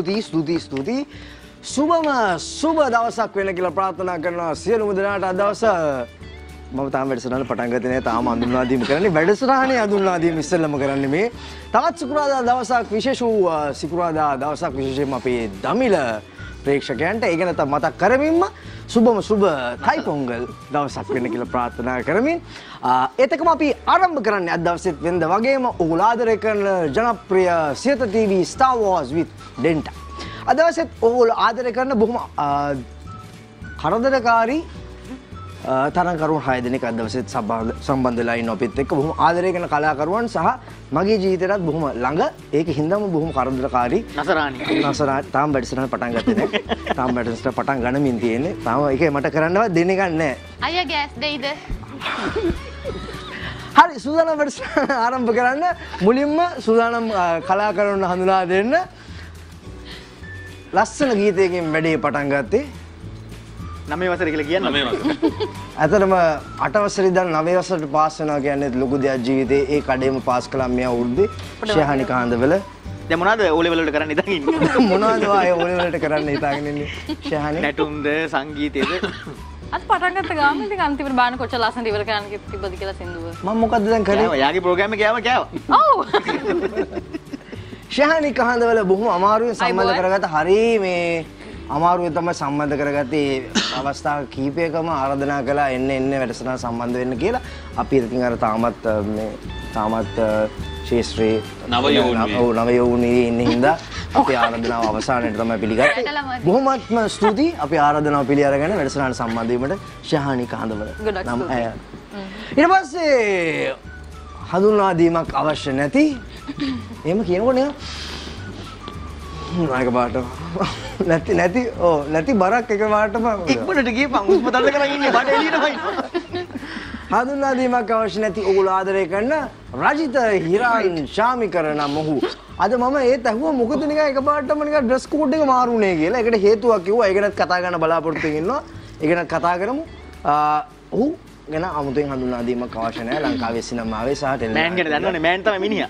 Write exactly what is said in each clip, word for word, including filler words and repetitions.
ස්තුතියි ස්තුතියි ස්තුතියි. සුබම සුබ දවසක් වෙන කියලා ප්‍රාර්ථනා කරනවා සියලුම දෙනාට. අද දවස මම තාම වැඩසටහන පටන් ගත්තේ නැහැ. තාම හඳුන්වා දීම කරන්නේ. වැඩසටහනේ හඳුන්වා දීම ඉස්සෙල්ලම කරන්නේ මේ. තවත් සිකුරාදා දවසක් විශේෂ වූ සිකුරාදා දවසක් විශේෂයෙන්ම අපේ දමිළ ප්‍රේක්ෂකයන්ට ඒ ගැන මතක් කරමින්ම සුබම සුබ තයි පොංගල් දවසක් වෙන්න කියලා ප්‍රාර්ථනා කරමින් ඒතකම අපි ආරම්භ කරන්නේ අද දවසෙත් වෙනද වගේම ඔයගොල්ලෝ ආදරය කරන ජනප්‍රිය Siyatha TV Star Wars with Denta. අද දවසෙත් ඔයගොල්ලෝ ආදරය කරන බොහොම කරදරකාරී තරංකරුවන් හය දෙනෙක් අද දවසෙත් සම්බන්ධ වෙලා ඉන්න අපිත් එක්ක බොහොම ආදරය කරන කලාකරුවන් සහ මගේ ජීවිතේටත් බොහොම ළඟ ඒක හින්දාම බොහොම කරදරකාරී නසරාණි නසරාණි තාම වැඩසටහන පටන් ගත්තේ නැහැ. තාම වැඩසටහන පටන් ගන්නමින් තියෙන්නේ. තාම ඒකේ මට කරන්නවත් දෙන්නේ නැහැ. අයියා ගෑස් දෙයිද? හරි සූදානම් වැඩසටහන ආරම්භ කරන්න. මුලින්ම සූදානම් කලාකරුවන් හඳුනා දෙන්න. ලස්සන ගීතයකින් වැඩේ පටන් ගත්තේ නවය වසර කියලා කියන්නේ නවය වසර. ඇත්තටම අට වසරේ ඉඳන් නවය වසරට පාස් වෙනවා කියන්නේ ලොකු දෙයක් ජීවිතේ. ඒ කඩේම පාස් කළා මෙයා උරුද්දේ ශහානි කාන්දවල. දැන් මොනවද ඕ ලෙවල් වලට කරන්න ඉතින් ඉන්නේ? මොනවද ආයේ ඕ ලෙවල් වලට කරන්න හිතාගෙන ඉන්නේ ශහානි? නැටුම්ද සංගීතයේද? අද පටන් ගත්ත ගාම ඉතින් අන්තිමට බාන කොච්චර ලස්සනට ඉවර කරන්න තිබ්බද කියලා සින්දුව. මම මොකද්ද දැන් කරේ? ඔයාගේ ප්‍රෝග්‍රෑම් එකේ යම කෑවා. ඔව්. ශහානි කාන්දවල බොහොම අමාරුවෙන් සම්බන්ධ කරගත්ත හරි මේ අමාරුවෙන් තමයි සම්බන්ධ කරගත්තේ. අවස්ථා කීපයකම ආරාධනා කළා එන්න එන්න වැඩසටහන සම්බන්ධ වෙන්න කියලා. අපි ඉතින් අර තාමත් මේ තාමත් ශේෂ්ත්‍රේ නව යෝනි ඔව් නව යෝනි ඉන්න හින්දා අපි ආරාධනාව අවසානයේ තමයි පිළිගත්තේ. බොහොමත්ම ස්තුතියි අපි ආරාධනාව පිළි අරගෙන වැඩසටහන සම්බන්ධ වීමට ශහානි කාන්දවල. නම් අය. ඊට පස්සේ හඳුන්වා දීමක් අවශ්‍ය නැති එහෙම කියනකොට නේ නායක පාට නැති නැති ඕ නැති බරක් එක පාටම ඉක්මනට ගියපන් උස්ම තල්ල කරන් ඉන්නේ බඩ එළියට වයින්. හඳුන්වා දීමක් අවශ්‍ය නැති ඔයගොල්ලෝ ආදරය කරන රජිත හිරායින් ශාමිකර නම් ඔහු අද මම ඒත් ඇහුවා මොකද නිකන් එක පාටම නිකන් ඩ්‍රෙස් කෝඩ් එක මාරුනේ කියලා. ඒකට හේතුවක් කිව්වා. ඒක ගැනත් කතා කරන්න බලාපොරොත්තු වෙමින් ඉන්නවා. ඒක ගැනත් කතා කරමු. ඔහු ගැන අමුතුවෙන් හඳුන්වා දීමක් අවශ්‍ය නැහැ. ලංකාවේ සිනමාවේ සහ ටෙලිවිෂන් මෑන් ගැන දන්නවනේ මෑන් තමයි මිනිහා.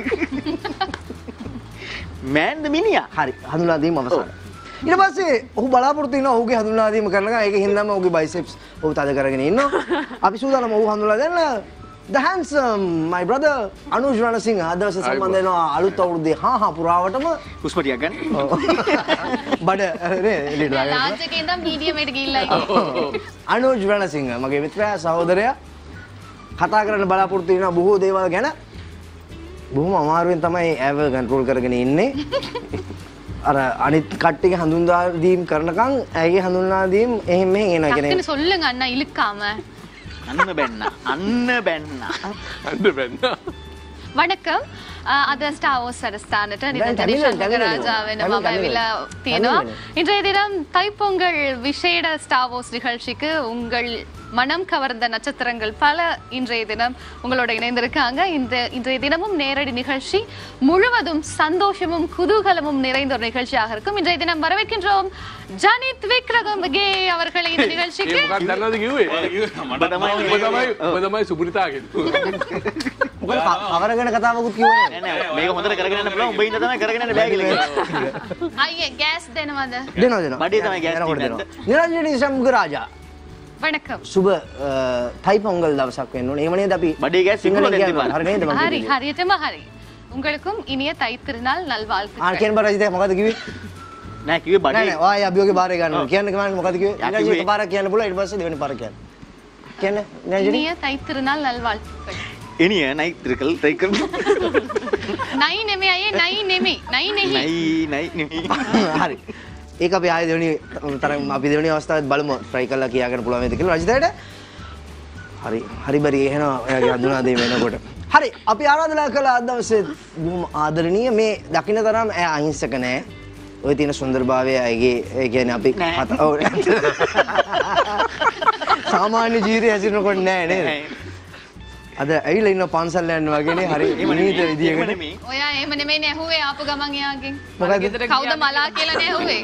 මෑන්ද මිනිහා. හරි හඳුන්වා දීම අවසන්. ඊට පස්සේ ඔහු බලාපොරොත්තු වෙනවා ඔහුගේ හඳුන්වා දීම කරනවා. ඒක හින්දාම ඔහුගේ බයිසෙප්ස් ඔහු තද කරගෙන ඉන්නවා. අපි සූදානම් ඔහු හඳුන්වා දෙන්න. The handsome my brother Anuj Ranasinghe අද දවසේ සම්බන්ධ වෙනවා අලුත් අවුරුද්දේ හා හා පුරාවටම හුස්ම ටිකක් ගන්න. බඩ නේ එළියට දාගෙන. ලාන්ච් එකේ ඉඳන් මීඩියම් එකට ගිහිල්ලා ඉන්නේ. Anuj Ranasinghe මගේ මිත්‍රයා සහෝදරයා කතා කරන්න බලාපොරොත්තු වෙනවා බොහෝ දේවල් ගැන. බොහොම අමාරුවෙන් තමයි ඇව කන්ට්‍රෝල් කරගෙන ඉන්නේ. අර අනිත් කට්ටියගේ හඳුන්වා දීම් කරනකම් ඇගේ හඳුන්වා දීම් එහෙම මෙහෙම එනවා කියන්නේ. டக்குனு சொல்லுங்க அண்ணா இழுக்காம. අන්න බැන්න. අන්න බැන්න. අන්න බැන්න. වණකම් අද ස්ටාර් වෝස් සරස්ථානට නිරන්තරී ශංකරராஜா වෙන මම ඇවිල්ලා තියෙනවා. இன்றைய தினம் தைப்பொங்கல் விசேட ஸ்டார் வார்ஸ் நிகழ்ச்சிக்கு உங்கள் மனம் கவர்ந்த நட்சத்திரங்கள் பல இன்றைய தினம் உங்களோட இணைந்திருக்காங்க. இந்த இன்றைய தினமும் நேரடி நிகழ்ச்சி முழுவதும் சந்தோஷமும் குதூகலமும் நிறைந்த ஒரு நிகழ்ச்சியாக இருக்கும். இன்றைய தினம் வரவேற்கின்றோம் ஜனித் விக்ரமகே அவர்களை இந்த நிகழ்ச்சிக்கு. තමයි සුපිරිතාගෙන්. මොකද අවරගෙන කතාවකුත් කිව්වනේ. නෑ නෑ මේක හොඳට කරගෙන යන්න පුළුවන්. උඹ ඉන්න තමයි කරගෙන යන්න බෑ කියලා කිව්වා. අයියේ ගෑස් දෙනවද? දෙනවා දෙනවා. බඩේ තමයි ගෑස් තියෙන්නේ. නිරංජනී සම්ගරාජා වණකම්. සුබ තයි පොංගල් දවසක් වෙන්න ඕනේ. එහෙම නේද අපි බඩේ ගෑස් සිංහලෙන් දෙපා. හරි නේද මම හරි හරියටම හරි. உங்களுக்கும் ඉනිය තයි திருநாள் ආ நல்வாழ்த்துக்கள். කියන බර රජිත මොකද කිව්වේ? නෑ කිව්වේ නෑ බඩේ. නෑ ඔය අභියෝගේ බාරය ගන්නවා. කියන්න කමන්නේ මොකද කිව්වේ? යා නිරංජනී කිව්වේ- එකපාරක් කියන්න පුළුවන් ඊට පස්සේ දෙවෙනි පාර කියන්න. කියන්න නිරංජනී இனிய தை திருநாள் நல்வாழ்த்துக்கள். එනිය නයි ත්‍රිකල් ත්‍රිකල් නයි නෙමෙයි අයියේ නයි නෙමෙයි. නයි නෙහි. නයි නයි නෙමෙයි. හරි. ඒක අපි ආයේ දෙවෙනි තරම් අපි දෙවෙනි අවස්ථාවෙත් බලමු try කරලා කියාගෙන පුළුවන් වේද කියලා රජිතයට. හරි හරි බරි එහෙනම් ඔයාගේ හඳුනා දෙන්න වෙනකොට. හරි අපි ආරාධනා කළා අද දවසේ බොහොම ආදරණීය මේ දකින්න තරම් ඇය අහිංසක නෑ. ඔය තියෙන සුන්දරභාවය ඇගේ ඒ කියන්නේ අපි කතා ඔව් සාමාන්‍ය ජීවිතය හැසිරෙනකොට නෑ නේද? අද ඇවිල්ලා ඉන්න පන්සල් යන්න වගේනේ හරි විනීත විදියකට. ඔයා එහෙම නෙමෙයිනේ ඇහුවේ ආපු ගමන් එයාගෙන්. මොකද කවුද මලා කියලානේ ඇහුවේ.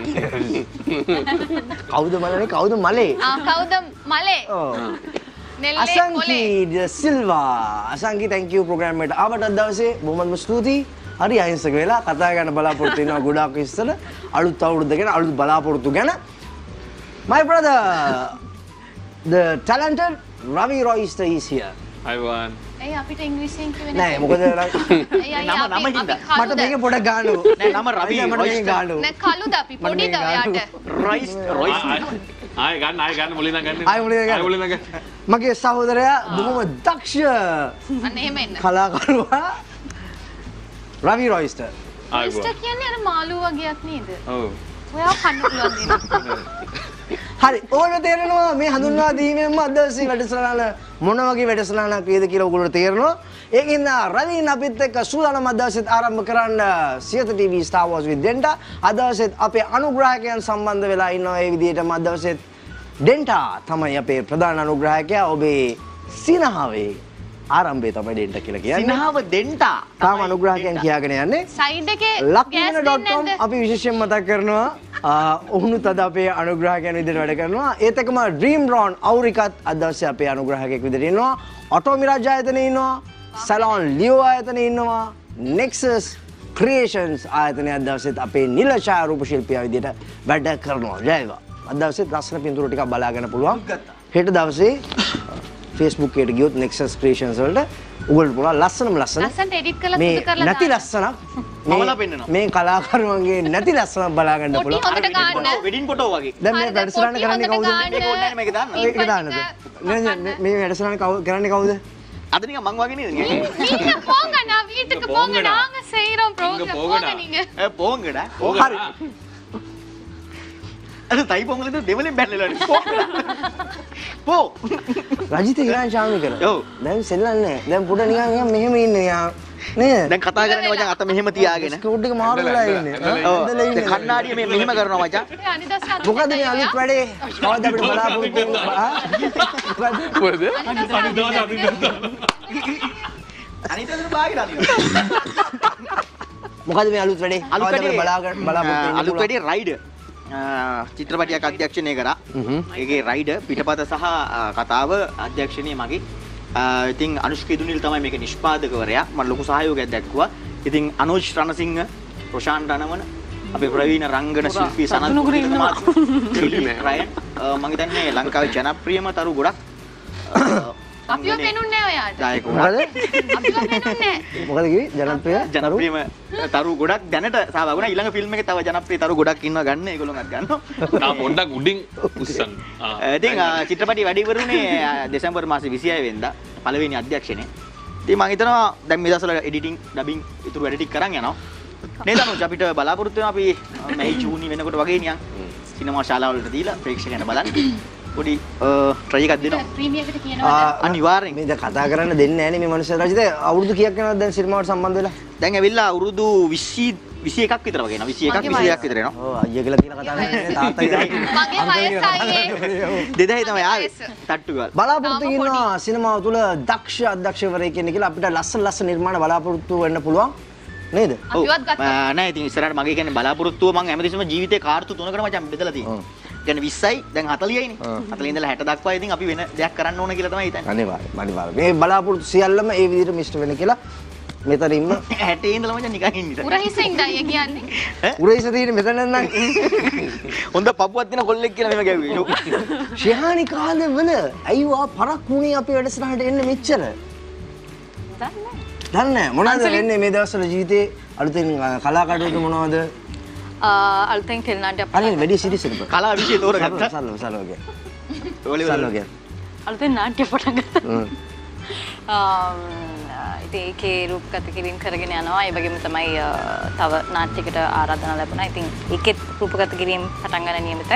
කවුද මලනේ කවුද මලේ? ආ කවුද මලේ? ඔව්. නෙල්ලේ අසංකි කොලේ. ද සිල්වා අසංකි thank you program එකට ආවට අද දවසේ බොහොමත්ම ස්තුතියි. හරි අහිංසක වෙලා කතා කරන බලාපොරොත්තු වෙනවා ගොඩාක් ඉස්සර අලුත් අවුරුද්ද ගැන අලුත් බලාපොරොත්තු ගැන. My brother, the talented Ravi Royster is here. Ivan. ඒ අපිට ඉංග්‍රීසියෙන් කියවෙන්නේ නෑ මොකද නම නම හින්දා. මට මේක පොඩක් ගානු. නෑ නම රවි මට මේක ගානු. නෑ කළුද අපි පොඩිද ඔයාට රොයිස් රොයිස් ආය ගන්න ආය ගන්න මුලින් නම් ගන්න. ආය මුලින් ගන්න. ආය මුලින් නම් ගන්න. මගේ සහෝදරයා බොහොම දක්ෂ අන්න එහෙම එන්න කලාකරුවා රවි රොයිස්ටර්. රොයිස්ටර් කියන්නේ අර මාළු වගේක් නේද? ඔව්. ඔයා කන්න පුළුවන් දෙනවා. හරි ඕගොල්ලෝ තේරෙනවා මේ හඳුන්වා දීමෙන්ම අද දවසේ වැඩසටහන මොන වගේ වැඩසටහනක් වේද කියලා ඕගොල්ලෝ තේරෙනවා. ඒකින්ද රවීන් අපිත් එක්ක සූදානම් අද දවසේත් ආරම්භ කරන්න Siyatha TV Star Wars with Denta. අද දවසේත් අපේ අනුග්‍රාහකයන් සම්බන්ධ වෙලා ඉන්නවා. ඒ විදිහටම අද දවසේත් Denta තමයි අපේ ප්‍රධාන අනුග්‍රාහකයා. ඔබේ සිනහවේ ආරම්භය තමයි Denta කියලා කියන්නේ. සිනහව දෙන්ටා තාම අනුග්‍රාහකයන් කියාගෙන යන්නේ. සයිඩ් එකේ ලක්වින dot com අපි විශේෂයෙන් මතක් කරනවා. ඔවුනුත් අද අපේ අනුග්‍රාහකයන් විදිහට වැඩ කරනවා. ඒත් එක්කම Dream Ron අවුරිකත් අද දවසේ අපේ අනුග්‍රාහකයෙක් විදිහට ඉන්නවා. Auto Mirage ආයතනයේ ඉන්නවා. Salon Leo ආයතනයේ ඉන්නවා. Nexus Creations ආයතනයේ අද දවසේත් අපේ නිලචා රූප ශිල්පියා විදිහට වැඩ කරනවා. ජය වේවා. අද දවසේත් ලස්සන පින්තූර ටිකක් බලාගෙන පුළුවන්. හෙට දවසේ Facebook එකට ගියොත් Nexus Creations වලට උගලට පුළුවන් ලස්සනම ලස්සන ලස්සනට එඩිට් කරලා මේ සුදු කරලා නැති ලස්සනක් මමලා පෙන්නනවා. මේ කලාකරුවන්ගේ නැති ලස්සනක් බලා ගන්න පොටි පුළුවන්. හොඳට ගන්න. වෙඩින් ෆොටෝ වගේ. දැන් මේ හරිද? වැඩසටහන පොටි කරන්නේ කවුද? හොඳට මේක ඕනේ මේක දාන්න. මේක දාන්නද? නෑ නෑ මේ වැඩසටහන කවුද කරන්නේ කවුද? අද නිකන් මං වගේ නේද? நீங்க போங்க நான் வீட்டுக்கு போங்க நாங்க செய்றோம் ப்ரோக்ராம் போங்க நீங்க ඒ පොංගඩ. හරි. අද තයි පොංගලද දෙවලෙන් බැලලා පොංගඩ. පෝ. රජිත ඉරාන් ශාමිකර. ඔව්. දැන් සෙල්ලන්නේ. දැන් පුඩ නිකන් නිකන් මෙහෙම ඉන්නේ යා. නේද? දැන් කතා කරන්නේ මචං අත මෙහෙම තියාගෙන. ස්කෝට් එක මාරු වෙලා ඉන්නේ. ඔව්. දැන් කණ්ණාඩිය මේ මෙහෙම කරනවා මචං. අනිදාස් මොකද මේ අලුත් වැඩේ? කවදාද අපිට බලාපොරොත්තු ආ? මොකද? මොකද? අනිතද බාගෙන අනිත්. මොකද මේ අලුත් වැඩේ? අලුත් කවදාද වැඩේ බලාගෙන බලාපොරොත්තු වෙන්න අලුත් පුළුවන්? වැඩේ රයිඩ්. චිත්‍රපටයක් අධ්‍යක්ෂණය කරා. ඒකේ රයිඩ් පිටපත සහ කතාව අධ්‍යක්ෂණය මගේ. ඉතින් අනුෂ්කා දුනිල් තමයි මේක නිෂ්පාදකවරයා. මම ලොකු සහයෝගයක් දැක්වුවා. ඉතින් අනෝජ් රණසිංහ, ප්‍රශාන්ත් රණවන, අපේ ප්‍රවීණ රංගන ශිල්පී සනත් මහත්මයා, මම හිතන්නේ ලංකාවේ ජනප්‍රියම තරු ගොඩක් අපිව පෙනුන්නේ ඔයාට. දායක මොකද? අපිව පෙනුන්නේ. මොකද කිව්වේ? ජනප්‍රිය ජනප්‍රියම තරු ගොඩක් දැනට සහභාගී වුණා. ඊළඟ ෆිල්ම් එකේ තව ජනප්‍රිය තරු ගොඩක් ඉන්නවා ගන්න. ඒගොල්ලෝත් ගන්නවා. තා පොඩ්ඩක් උඩින් උස්සන්න. ආ. ඉතින් චිත්‍රපටි වැඩි ඉවරුනේ දෙසැම්බර් මාසේ විසිහය වෙනිදා පළවෙනි අධ්‍යක්ෂණය. ඉතින් මම හිතනවා දැන් මේ දවස්වල එඩිටින් ඩබින් ඉතුරු වැඩ ටික කරන් යනවා. නේද අනුජ අපිට බලාපොරොත්තු වෙනවා අපි මේ ජූනි වෙනකොට වගේ නිකන් සිනමා ශාලාවලට දීලා ප්‍රේක්ෂකයන්ට බලන්න. පොඩි ට්‍රයි එකක් දෙනවා. ප්‍රීමියර් එකට කියනවා. අනිවාර්යෙන්. මේ දැන් කතා කරන්න දෙන්නේ නැහැ නේ මේ මනුස්සයා. රජිත අවුරුදු කීයක් යනවද දැන් සිනමාවට සම්බන්ධ වෙලා? දැන් ඇවිල්ලා අවුරුදු විසි විසි එකක් විතර වගේ එනවා. විසි එකක් විසි දෙකක් විතර එනවා. ඔව් අයියා කියලා කියලා කතා කරන්නේ තාත්තා කියලා. මගේ වයස අයියේ. දෙදහයි තමයි ආවේ. තට්ටු ගාලා. බලාපොරොත්තු වෙනවා සිනමාව තුළ දක්ෂ අධ්‍යක්ෂකවරයෙක් ඉන්න කියලා අපිට ලස්සන ලස්සන නිර්මාණ බලාපොරොත්තු වෙන්න පුළුවන් නේද? අපිවත් ගත්තා. නෑ ඉතින් ඉස්සරහට මගේ කියන්නේ බලාපොරොත්තුව මම හැමතිස්සෙම ජීවිතේ කාර්තු තුනකට මචං බෙදලා තියෙනවා. කියන්නේ විස්සයි දැන් හතලියයිනේ. හතලිය ඉඳලා හැට දක්වා ඉතින් අපි වෙන දෙයක් කරන්න ඕන කියලා තමයි හිතන්නේ. අනිවාර්යයෙන් අනිවාර්යයෙන්. මේ බලාපොරොත්තු සියල්ලම ඒ විදිහට මිස්ට් වෙන්න කියලා මෙතනින්ම හැටේ ඉඳලා මචං නිකන් ඉන්නේ. උරහිසින් ඩයිය කියන්නේ. උරහිස තියෙන මෙතන නම් හොඳ පපුවක් දෙන කොල්ලෙක් කියලා මෙහෙම ගැව්වේ. ශිහානි කාලේ වල අයිවා පරක් වුණේ අපේ වැඩසටහනට එන්න මෙච්චර. දන්නේ. දන්නේ මොනවද වෙන්නේ මේ දවස්වල ජීවිතේ අලුතෙන් කලා කටයුතු මොනවද? අලුතෙන් කෙල්නාට්‍ය අනේ වැඩි සිරිස් එක. කලා විෂය තෝරගත්තා. සල්ලෝ සල්ලෝ කිය. ඔලිවර් සල්ලෝ කිය. අලුතෙන් නාට්‍ය පටන් ගත්තා. හ්ම්. ඉතින් ඒකේ රූපගත කිරීම කරගෙන යනවා. ඒ වගේම තමයි තව නාට්‍යයකට ආරාධනා ලැබුණා. ඉතින් ඒකෙත් රූපගත කිරීම පටන් ගන්න නියමිතයි.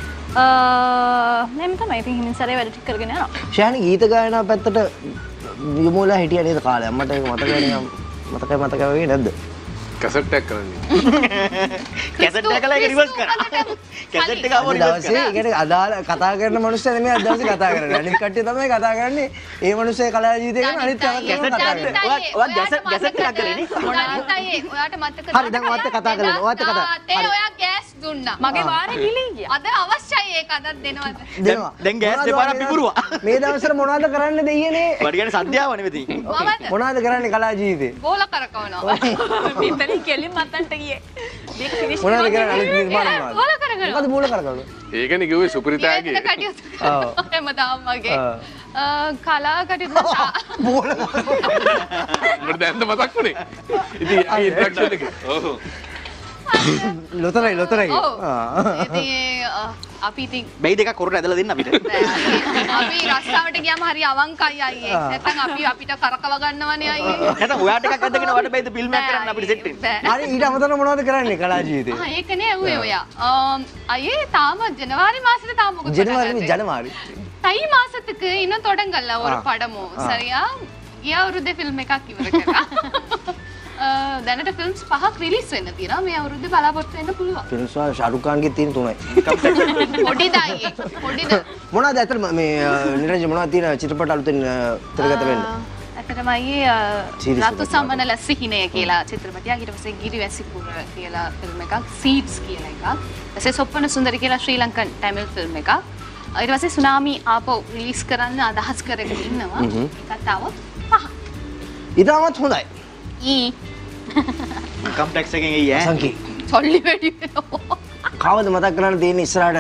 එහෙම තමයි. ඉතින් හිමින් සැරේ වැඩ ටික කරගෙන යනවා. ශානි ගීත ගායනා පැත්තට යොමු වෙලා හිටියා නේද කාලයක්? මට ඒක මතකයි නිකන් මතකයි මතකයි වගේ නැද්ද? කැසට් එකක් කරන්නේ. කැසට් එක කළා ඒක රිවර්ස් කරා. කැසට් එක ආවෝ රිවර්ස් කරා. දවසේ ඒකට අදාළ කතා කරන මිනිස්සු නෙමෙයි අද දවසේ කතා කරන්නේ. අනිත් කට්ටිය තමයි කතා කරන්නේ. ඒ මිනිස්සේ කලා ජීවිතය ගැන අනිත් කට්ටිය කතා කරන්නේ. ඔයා කැසට් කැසට් එකක් කරේනේ. මොනවද අයියේ ඔයාට මතකද? හරි දැන් ඔයත් කතා කරලා. ඔයත් කතා. ඒ ඔයා ගෑස් දුන්නා. මගේ වාරේ ගිලින් ගියා. අද අවශ්‍යයි ඒක අදත් දෙනවද? දෙනවා. දැන් ගෑස් දෙපාරක් පිපුරුවා. මේ දවස්වල මොනවද කරන්න දෙයියනේ? වැඩි ගන්න සද්දාව නෙවෙයි. මොනවද? මොනවද කරන්නේ කලා ජීවිතේ? බෝල කරකවනවා. පිටලින් කෙලින් මතන්ට ගියේ. මේක ෆිනිෂ් මොනවද කරන්නේ අනිත් නිර්මාණ මොනවද? බෝල කරකවනවා. මොකද බෝල කරකවන්නේ? ඒකනේ කිව්වේ සුපිරිතාගේ. ඒක කටියුත්. ඔව්. එම තාමගේ. ආ. කලා කටයුතු බෝල මට දැන් මතක් වුණේ. ඉතින් ඒ ඉන්ට්‍රැක්ෂන් එක. ඔව්. ලොතරයි ලොතරයි. ඔව්. ඉතින් අපි ඉතින් බැයි දෙකක් කොරට ඇදලා දෙන්න අපිට. අපි රස්සාවට ගියාම හරි අවංකයි අයියේ. නැත්නම් අපි අපිට කරකව ගන්නවනේ අයියේ. නැත්නම් ඔයාට එකක් ඇදගෙන ඔයාට බැයිද ෆිල්ම් එකක් කරන්න අපිට සෙට් වෙන්න. බෑ. හරි ඊට අමතරව මොනවද කරන්නේ කලා ජීවිතේ? ආ ඒකනේ ඇහුවේ ඔයා. අයියේ තාම ජනවාරි මාසෙට තාම මොකද ජනවාරි ජනවාරි. தை மாசத்துக்கு இன்னும் தொடங்கல ஒரு படமும் சரியா ගිය අවුරුද්දේ ෆිල්ම් එකක් ඉවර කරා. දැනට ෆිල්ම්ස් පහක් රිලීස් වෙන්න තියෙනවා. මේ අවුරුද්දේ බලාපොරොත්තු වෙන්න පුළුවන්. ෆිල්ම්ස් වල ශාරුඛ් ඛාන්ගේ තියෙන තුනයි. පොඩිද අයියේ පොඩිද මොනවද ඇත්තට මේ නිරංජන මොනවද තියෙන චිත්‍රපට අලුතෙන් තිරගත වෙන්නේ? ඇත්තටම අයියේ රතු සමනල සිහිනය කියලා චිත්‍රපටයක්. ඊට පස්සේ ගිරිවැසිපුර කියලා ෆිල්ම් එකක්. සීඩ්ස් කියලා එකක්. ඊට පස්සේ සොප්පන සුන්දරි කියලා ශ්‍රී ලංකන් තමිල් ෆිල්ම් එකක්. ඊට පස්සේ සුනාමි ආපහු රිලීස් කරන්න අදහස් කරගෙන ඉන්නවා. ඒකත් આવොත් පහ. ඉතාමත් හොඳයි. ඊ ඉන්කම් ටැක්ස් එකෙන් එයි ඈ. සංකී. සොල්ලි වැඩි වෙනවා. කවද මතක් කරන්න තියෙන ඉස්සරහට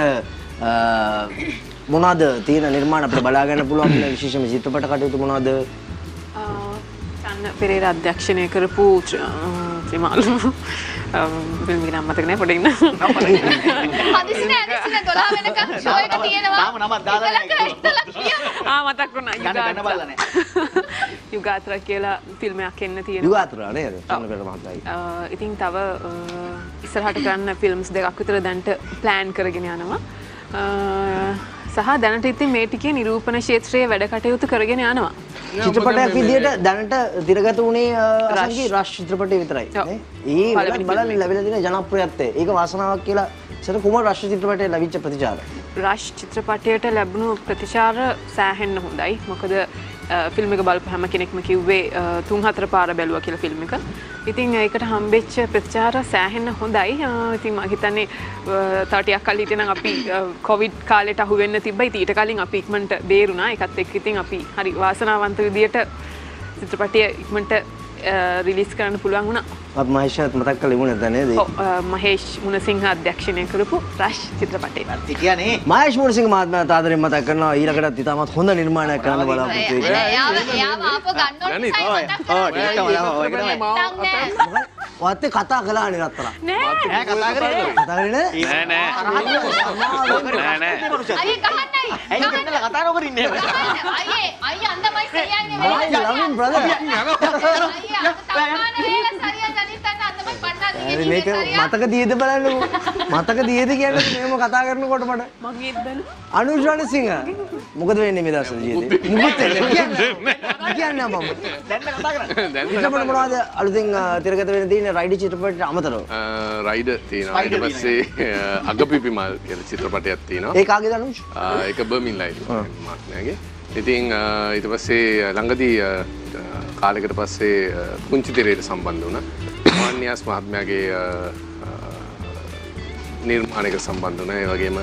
මොනවද තියෙන නිර්මාණ අපිට බලා ගන්න පුළුවන් කියලා විශේෂම චිත්‍රපට කටයුතු මොනවද? චන්න පෙරේරා අධ්‍යක්ෂණය කරපු ත්‍රිමාලු ෆිල්ම් එක නම් මතක නැහැ පොඩ්ඩක් ඉන්න. හදිසියේ හදිසියේ දොළහ වෙනකන් ෂෝ එක තියෙනවා. තාම නමක් දාලා නැහැ. ආ මතක් වුණා. ගන්න ගන්න බලලා නැහැ. යුගාත්‍රා කියලා ෆිල්ම් එකක් එන්න තියෙනවා. යුගාතුරා නේද? චන්නපෙර මහත්තයායි. ඉතින් තව ඉස්සරහට කරන්න ෆිල්ම්ස් දෙකක් විතර දැන්ට ප්ලෑන් කරගෙන යනවා. සහ දැනට ඉතින් මේ ටිකේ නිරූපණ ක්ෂේත්‍රයේ වැඩ කටයුතු කරගෙන යනවා. චිත්‍රපටයක් විදියට දැනට තිරගත වුණේ අසංකී රෂ් චිත්‍රපටය විතරයි නේ. ඒ වලත් බලන්න ලැබිලා තියෙන ජනප්‍රියත්වය. ඒක වාසනාවක් කියලා සර කුමාර රෂ් චිත්‍රපටයේ ලැබිච්ච ප්‍රතිචාර. රෂ් චිත්‍රපටයට ලැබුණු ප්‍රතිචාර සෑහෙන්න හොඳයි. මොකද ෆිල්ම් එක බලපු හැම කෙනෙක්ම කිව්වේ තුන් හතර පාර බැලුවා කියලා ෆිල්ම් එක. ඉතින් ඒකට හම්බෙච්ච ප්‍රතිචාර සෑහෙන්න හොඳයි. ඉතින් මම හිතන්නේ තව ටිකක් කල් හිටියනම් අපි කොවිඩ් කාලේට අහු වෙන්න තිබ්බයි. ඊට කලින් අපි ඉක්මනට බේරුණා. ඒකත් එක්ක ඉතින් අපි හරි වාසනාවන්ත විදියට චිත්‍රපටය ඉක්මනට රිලීස් කරන්න පුළුවන් වුණා. අප මහේෂත් මතක් කරලා ඉමුනේ දැන් නේද? ඔව් මහේෂ් මුණසිංහ අධ්‍යක්ෂණය කරපු රෂ් චිත්‍රපටය. ඒ කියන්නේ මහේෂ් මුණසිංහ මහත්මයාට ආදරෙන් මතක් කරනවා ඊළඟටත් ඉතාමත් හොඳ නිර්මාණයක් කරන්න බලාපොරොත්තු වෙන්නේ. එයාව එයාව ආපහු ගන්න ඕනේ ඔව් ඩිස්කවුන්ට් ඔය තමයි. ඔයත් කතා කළානේ රත්තරන්. නෑ ඈ කතා කරේ. කතා කරේ නෑ? නෑ නෑ. නෑ නෑ. අයියේ ගහන්නයි. ඇයි දෙන්නලා කතා නොකර ඉන්නේ? අයියේ අයියේ අන්දමයි සරියන්නේ I love him brother. මේක මතක තියද බලන්නකෝ. මතක තියද කියන්නේ මෙහෙම කතා කරනකොට මට. මගේ බැලු. අනුෂ් රණසිංහ. මොකද වෙන්නේ මේ දවස්වල ජීවිතේ? මුකුත් වෙන්නේ කියන්නේ. කියන්නේ මම. දැන් කතා කරන්නේ. දැන් චිත්‍රපට මොනවද අලුතෙන් තිරගත වෙන තියෙන රයිඩ් චිත්‍රපටයට අමතරව? රයිඩ් තියෙනවා. ඊට පස්සේ අගපිපිමල් කියලා චිත්‍රපටයක් තියෙනවා. ඒ කාගේද අනුෂ්? ඒක බර්මින් ලයිව් මාත්මයාගේ. ඉතින් ඊට පස්සේ ළඟදී කාලයකට පස්සේ පුංචි තිරයට සම්බන්ධ වුණා. මාන්නියාස් මහත්මයාගේ නිර්මාණයක සම්බන්ධ වුණා. ඒ වගේම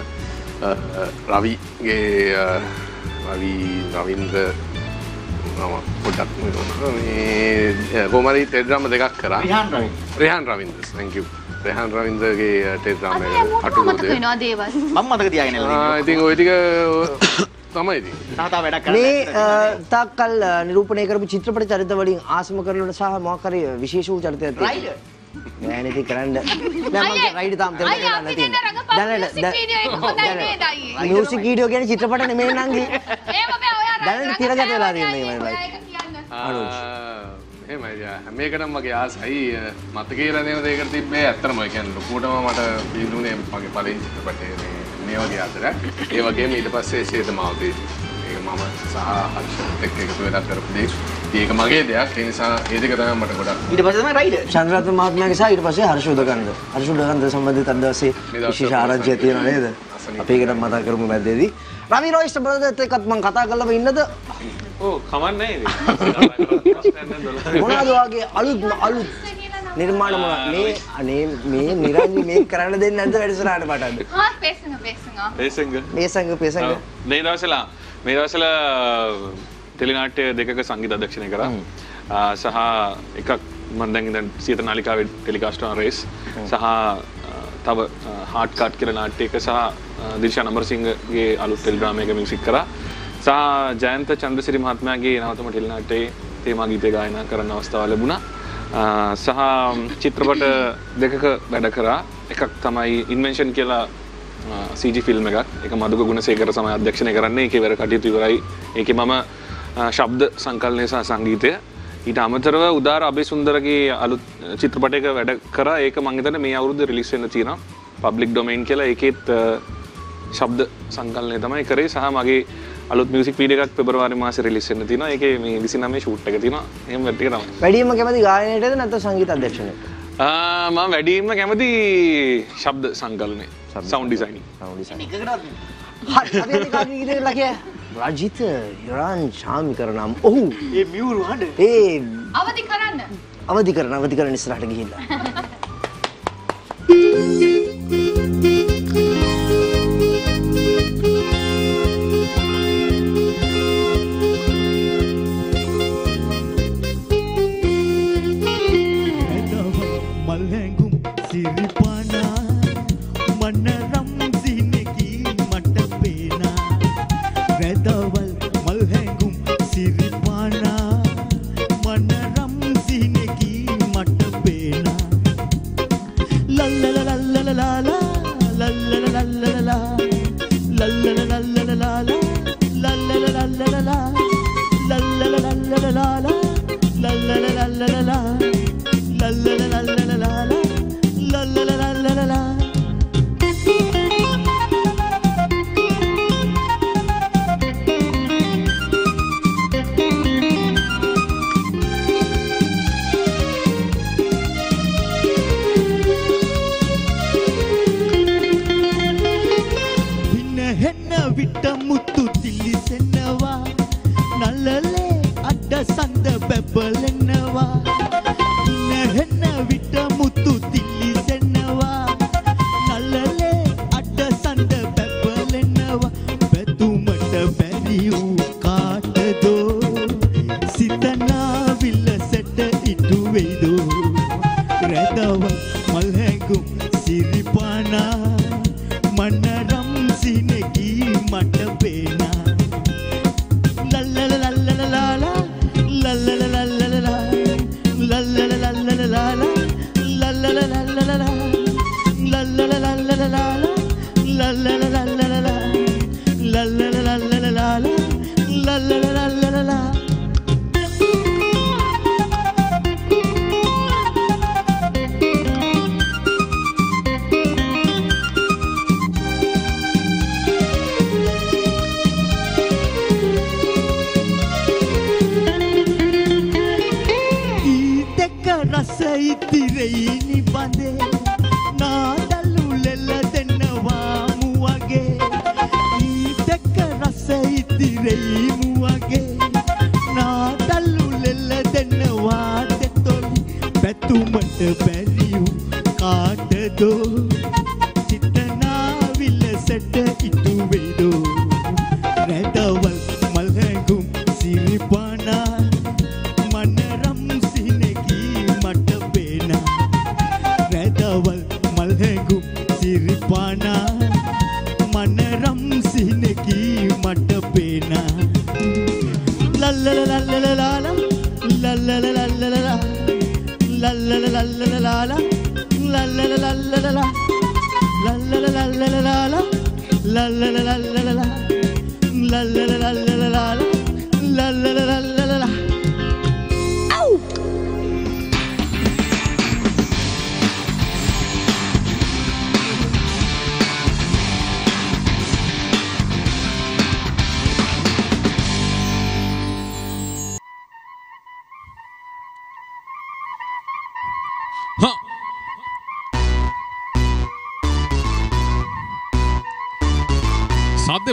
රවිගේ රවි රවින්ද්‍ර නම පොඩ්ඩක් මේ කොමාරි ටෙලිග්‍රාම දෙකක් කරා. රිහාන් රවින්ද්‍ර. Rihan Ravindra thank you. රිහාන් රවින්ද්‍රගේ ටෙලිග්‍රාම එක අටුවද. මතක වෙනවා දේවල්. මම මතක තියාගෙන ඉන්නවා. ඉතින් ওই ටික තමයි ඉතින්. තාතා වැඩක් කරන්න. මේ තාක්කල් නිරූපණය කරපු චිත්‍රපට චරිත වලින් ආසම කරනට සහ මොකක් හරි විශේෂ වූ චරිතයක් තියෙනවා. නෑ නේ කරන්න. නෑ මම රයිඩ් තාම තේරුම් ගන්න නැති. දැනට මියුසික් වීඩියෝ කියන්නේ චිත්‍රපට නෙමෙයි නංගි. ඒව බෑ ඔයා දැනට තිරගත වෙලා තියෙන්නේ මේ ඔයා ඒක කියන්න. එහෙමයි හැම එකටම මගේ ආසයි මතකේ රැඳෙන දෙයකට තිබ්බේ ඇත්තටම ඒ කියන්නේ ලොකුටම මට බිඳුනේ මගේ පළවෙනි චිත්‍රපටයේ මේ මේ වගේ අතර ඒ වගේම ඊට පස්සේ ශේත මාවතේ ඒක මම සහ හර්ෂත් එක්ක එකතු වෙලා කරපු දේ. ඒක මගේ දෙයක්. ඒ නිසා ඒ දෙක තමයි මට ගොඩක්. ඊට පස්සේ තමයි රයිඩර්. චන්ද්‍රරත්න මහත්මයාගේ සහ ඊට පස්සේ හර්ෂ උදගන්ද. හර්ෂ උදගන්ද සම්බන්ධිත අද දවසේ විශේෂ ආරංචියක් තියෙනවා නේද? අපි ඒකට මතක් කරමු මැදදී. රවි රොයිස් බ්‍රදර්ත් එක්කත් මම කතා කරලාම ඉන්නද? ඔව් කමන්නේ ඉතින්. මොනවද වගේ අලුත් අලුත් නිර්මාණ මොනවද මේ අනේ මේ නිරංජි මේක කරන්න දෙන්නේ නැද්ද වැඩසටහනට පටන්ද? හා පේසංග පේසංග. පේසංග. මේසංග පේසංග. මේ දවස්වල මේ දවස්වල ටෙලිනාට්‍ය දෙකක සංගීත අධ්‍යක්ෂණය කරා. සහ එකක් මම දැන් ඉඳන් සියත නාලිකාවේ ටෙලිකාස්ට් කරන රේස් සහ තව හાર્ට් කාට් කියලා නාට්‍යයක සහ දිල්ෂා නමරසිංහගේ අලුත් ටෙලිඩ්‍රාමයක මියුසික් කරා. සහ ජයන්ත චන්ද්‍රසිරි මහත්මයාගේ නවතම ටෙලිනාට්‍යයේ තේමා ගීතය ගායනා කරන්න අවස්ථාව ලැබුණා. සහ චිත්‍රපට දෙකක වැඩ කරා. එකක් තමයි ඉන්වෙන්ෂන් කියලා සීජි ෆිල්ම් එකක්. ඒක මදුක ගුණසේකර සමය අධ්‍යක්ෂණය කරන්නේ. ඒකේ වැඩ කටයුතු ඉවරයි. ඒකේ මම ශබ්ද සංකලනය සහ සංගීතය ඊට අමතරව උදාර අබේසුන්දරගේ අලුත් චිත්‍රපටයක වැඩ කරා. ඒක මම හිතන්නේ මේ අවුරුද්දේ රිලීස් වෙන්න තියෙනවා. පබ්ලික් ඩොමේන් කියලා ඒකෙත් ශබ්ද සංකලනය තමයි කරේ. සහ මගේ අලුත් මියුසික් වීඩියෝ එකක් පෙබරවාරි මාසේ රිලීස් වෙන්න තියෙනවා. ඒකේ මේ විසිනමයේ ෂූට් එක තියෙනවා. එහෙම වැඩ ටික තමයි. වැඩිම කැමති ගායනයටද නැත්නම් සංගීත අධ්‍යක්ෂණයට? ආ මම වැඩිම කැමති ශබ්ද සංකලනය. Sound designing. Sound design. හරි අපි අද කාගේ ගීතේ ලකිය රජිත යරන් ශාමි කරනම් ඔහු ඒ මියුරු හඬ ඒ අවදි කරන්න. අවදි කරන අවදි කරන ඉස්සරහට ගිහිල්ලා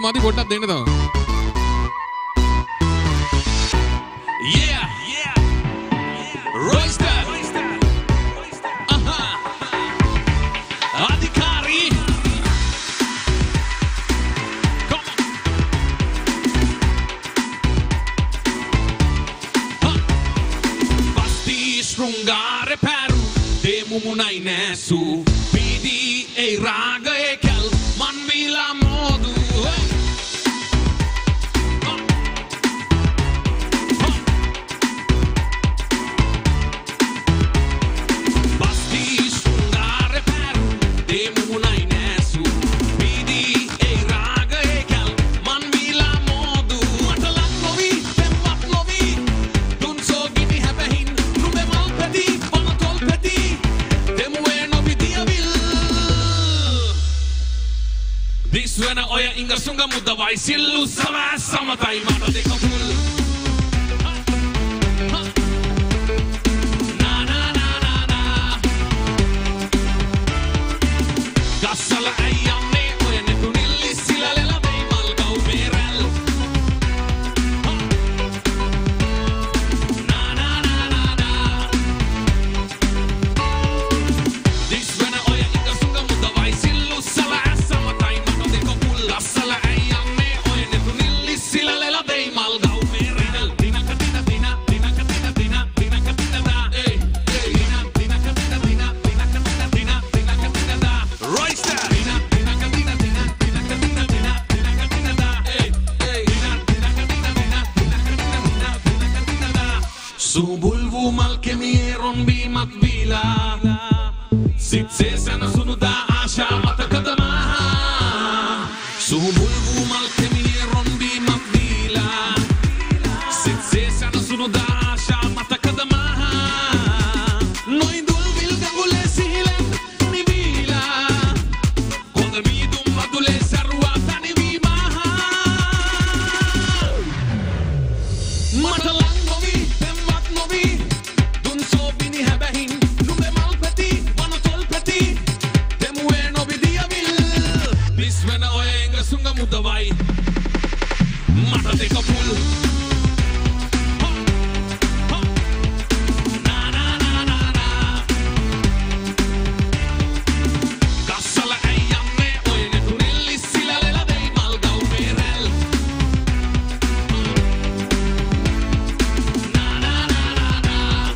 මදි පොඩ්ඩක් දෙන්න තව. Yeah, yeah. Royster. Aha. Adhikari. Come on. Ha. Basti Shrungare Peru. Demumunai Nesu. Pidi ei raga e kel. Manvila modu. Suena oya inga sunga muda vai sillu sama sama tai mata de kapul na na na na na gasala ayame oya ne tunilli sila lela dei malgau meral na na na na na this suena oya inga sunga muda vai sillu sama sama tai Sala ayame oye ne tunilli sila lela dei malgau meral dina katina dina dina katina dina dina katina da eh eh dina dina katina dina dina katina dina dina katina da Royster dina dina katina dina dina katina dina dina katina da eh eh dina dina katina dina dina katina dina dina katina da subulvu malke mieron bimat vila sit sesana sunuda asha matakadama Subulvu malke mieron bi mavila Sit sesana sunuda asha matakadama Noi dulvil gangule silen ni vila Konda midum madule sarwata ni vimaha Matalang novi, temmat novi Dun sobini habahin Nume malpeti, vanotol peti Temue novi diavil Biswena oye sunga muda vai mata de kapul ha ha na na na na na kasala ayame oye ne tunilli sila lela dei malgau meral na na na na na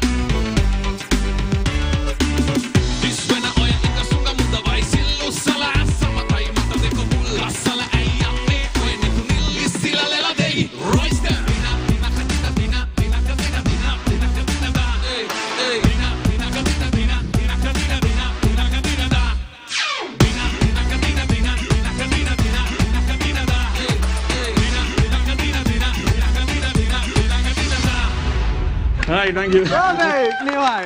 this when oye inga sunga muda vai sillu sala sama tai mata de kapul kasala Royster dina dina katina dina dina katina dina dina katina da eh eh dina dina katina dina dina katina dina dina katina da dina dina katina dina dina katina dina dina katina da eh eh dina dina katina dina dina katina dina dina katina da Hi, thank you. Okay, නියමයි.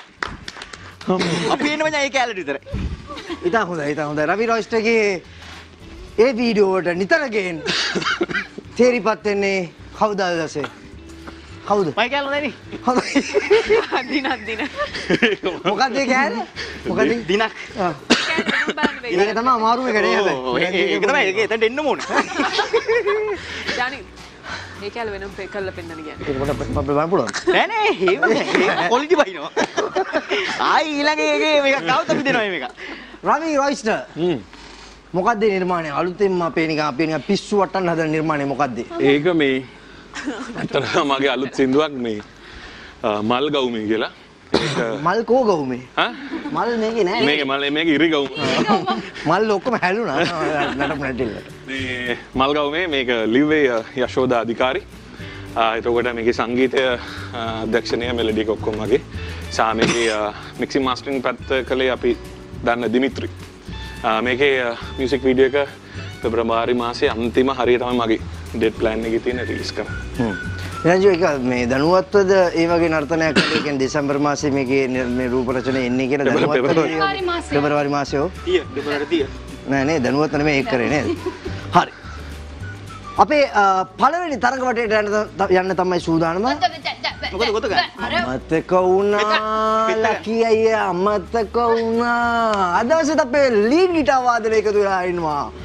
අපි එන්න මචං ඒ කැලේ විතර. ඉතින් හොඳයි, ඉතින් හොඳයි. රවි රොයිස්ටර්ගේ ඒ වීඩියෝ වලට නිතර ගේන්න තේරිපත් වෙන්නේ කවුද දැසේ? කවුද? මයි කැලේ නැනි. හොඳයි. දිනක් දින. මොකක්ද ඒ කෑල්ල? මොකද දිනක්. ආ. ඒක තමයි අමාරු එක නේ හැබැයි. ඒක තමයි ඒක එතනට එන්න ඕන. ජානි ඒ කැල වෙනම පේ කරලා පෙන්නන්න කියන්නේ. ඒක පොඩ්ඩක් අපිට බලන්න පුළුවන්. නෑ නෑ ඒක ක්වොලිටි බයිනවා. ආයි ඊළඟ එකේ මේක කවුද අපි දෙනවා මේක. රවි රොයිස්ටර්. හ්ම්. මොකක්ද මේ නිර්මාණය? අලුතෙන්ම අපේ නිකන් අපේ නිකන් පිස්සු වටන්න හදන නිර්මාණය මොකක්ද? ඒක මේ අතන මගේ අලුත් සින්දුවක් මේ මල් ගවුමේ කියලා. ඒක මල් කෝ ගවුමේ? හා? මල් මේකේ නෑ. මේක මල් මේක ඉරි ගවුම. මල් ඔක්කොම හැලුණා නටපු නැටිල්ලට. මේ මල් ගවුමේ මේක ලිව්වේ යශෝදා අධිකාරි. එතකොට මේකේ සංගීතය අධ්‍යක්ෂණය මෙලඩි එක ඔක්කොම මගේ. සහ මේකේ මික්සිං මාස්ටරින් පැත්ත කළේ අපි දන්න දිමිත්‍රි. මේකේ මියුසික් වීඩියෝ එක පෙබරවාරි මාසේ අන්තිම හරිය තමයි මගේ ඩෙඩ් ප්ලෑන් එකේ තියෙන රිලීස් කරන්න. හ්ම්. එනජෝ එක මේ දනුවත්වද ඒ වගේ නර්තනයක් කළේ කියන්නේ දෙසැම්බර් මාසේ මේකේ මේ රූප රචනය එන්නේ කියලා දනුවත්වද? පෙබරවාරි මාසේ ඔව්. තිය පෙබරවාරි තිය. නෑ නේ දනුවත් නෙමෙයි ඒක කරේ නේද? හරි. අපේ පළවෙනි තරඟ වටේට යන්න තමයි සූදානම. මොකද ගොතක? අමතක වුණා ලකී අයියා අමතක වුණා. අද දවසේ අපේ ලීඩ් ගිටාර් වාදනය එකතු වෙලා ඉන්නවා.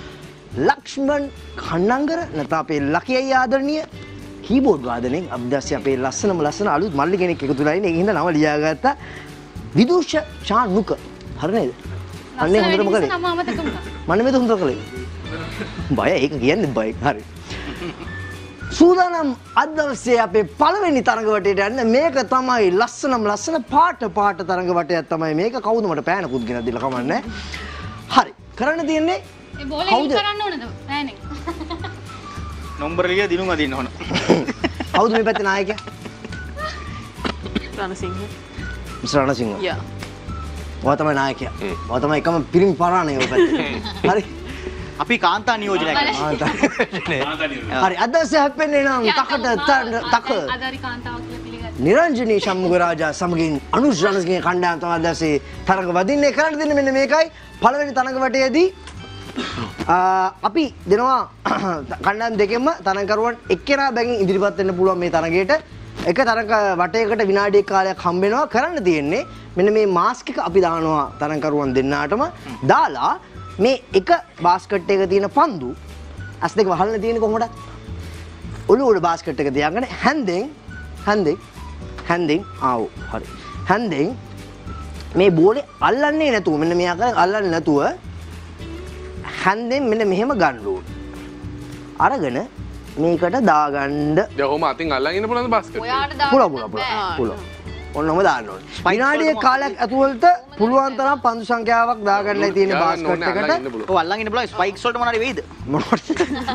ලක්ෂ්මන් කන්නංගර නැත්නම් අපේ ලකියයි ආදරණීය කීබෝඩ් වාදනයෙන් අභ්‍යාසය අපේ ලස්සනම ලස්සන අලුත් මල්ලි කෙනෙක් එකතු වෙලා ඉන්නේ. ඒකින්ද නම ලියාගත්තා විදුෂ චානුක. හරි නේද? අන්නේ හොඳටම කළේ. නම අමතක වුණා. මම නෙමෙයි හොඳට කළේ. බය ඒක කියන්නේ බය. හරි. සූදානම් අද දවසේ අපේ පළවෙනි තරඟ වටේට යන්න මේක තමයි ලස්සනම ලස්සන පාට පාට තරඟ වටයක් තමයි මේක. කවුද මට පෑනකුත් ගෙනත් දීලා කමන්නේ. හරි. කරන්න තියෙන්නේ ඒ බෝලේ ඉන් කරන්න ඕනද? පෑනේ. නොම්බරලිය දිනුම අදින්න ඕන. කවුද මේ පැත්තේ නායකයා? රණසිංහ. මිස්ටර් රණසිංහ. යා. ඔයා තමයි නායකයා. ඔයා තමයි එකම පිරිමි පරාණය ඔය පැත්තේ. හරි. අපි කාන්තා නියෝජනය කරනවා. හරි අද දවසේ හැප්පෙන්නේ නම් තකට තක ආදාරි කාන්තාවක් කියලා පිළිගත්තා. නිරංජනී ශම්මුගරාජා සමගින් අනුෂ් රණසිංහගේ කණ්ඩායම තමයි අද දවසේ තරඟ වදින්නේ. කරන්න දෙන්නේ මෙන්න මේකයි. පළවෙනි තරඟ වටයේදී අපි දෙනවා කණ්ඩායම් දෙකෙන්ම තරඟකරුවන් එක්කෙනා බැගින් ඉදිරිපත් වෙන්න පුළුවන් මේ තරඟයට. එක තරඟ වටයකට විනාඩි කාලයක් හම්බ වෙනවා. කරන්න තියෙන්නේ මෙන්න මේ මාස්ක් එක අපි දානවා තරඟකරුවන් දෙන්නාටම දාලා මේ එක බාස්කට් එක තියෙන පන්දු ඇස් දෙක වහලන තියෙන්නේ කොහොමද? ඔළුව උඩ බාස්කට් එක තියාගෙන හැන්දෙන් හැන්දෙන් හැන්දෙන් ආව් හරි. හැන්දෙන් මේ බෝලේ අල්ලන්නේ නැතුව මෙන්න මෙයා කරන් අල්ලන්නේ නැතුව හැන්දෙන් මෙන්න මෙහෙම ගන්න ඕන. අරගෙන මේකට දාගන්න. දැන් ඔහොම අතින් අල්ලන් ඉන්න පුළුවන්ද බාස්කට්? ඔයාට දාන්න පුළුවන් පුළුවන් පුළුවන්. පුළුවන්. ඔන්නම දාන්න ඕනේ. විනාඩිය කාලයක් ඇතුළත පුළුවන් තරම් පන්දු සංඛ්‍යාවක් දාගන්නයි තියෙන්නේ බාස්කට් එකට. ඔව් අල්ලන් ඉන්න පුළුවන් ස්පයික්ස් වලට මොනවාරි වෙයිද? මොනවද?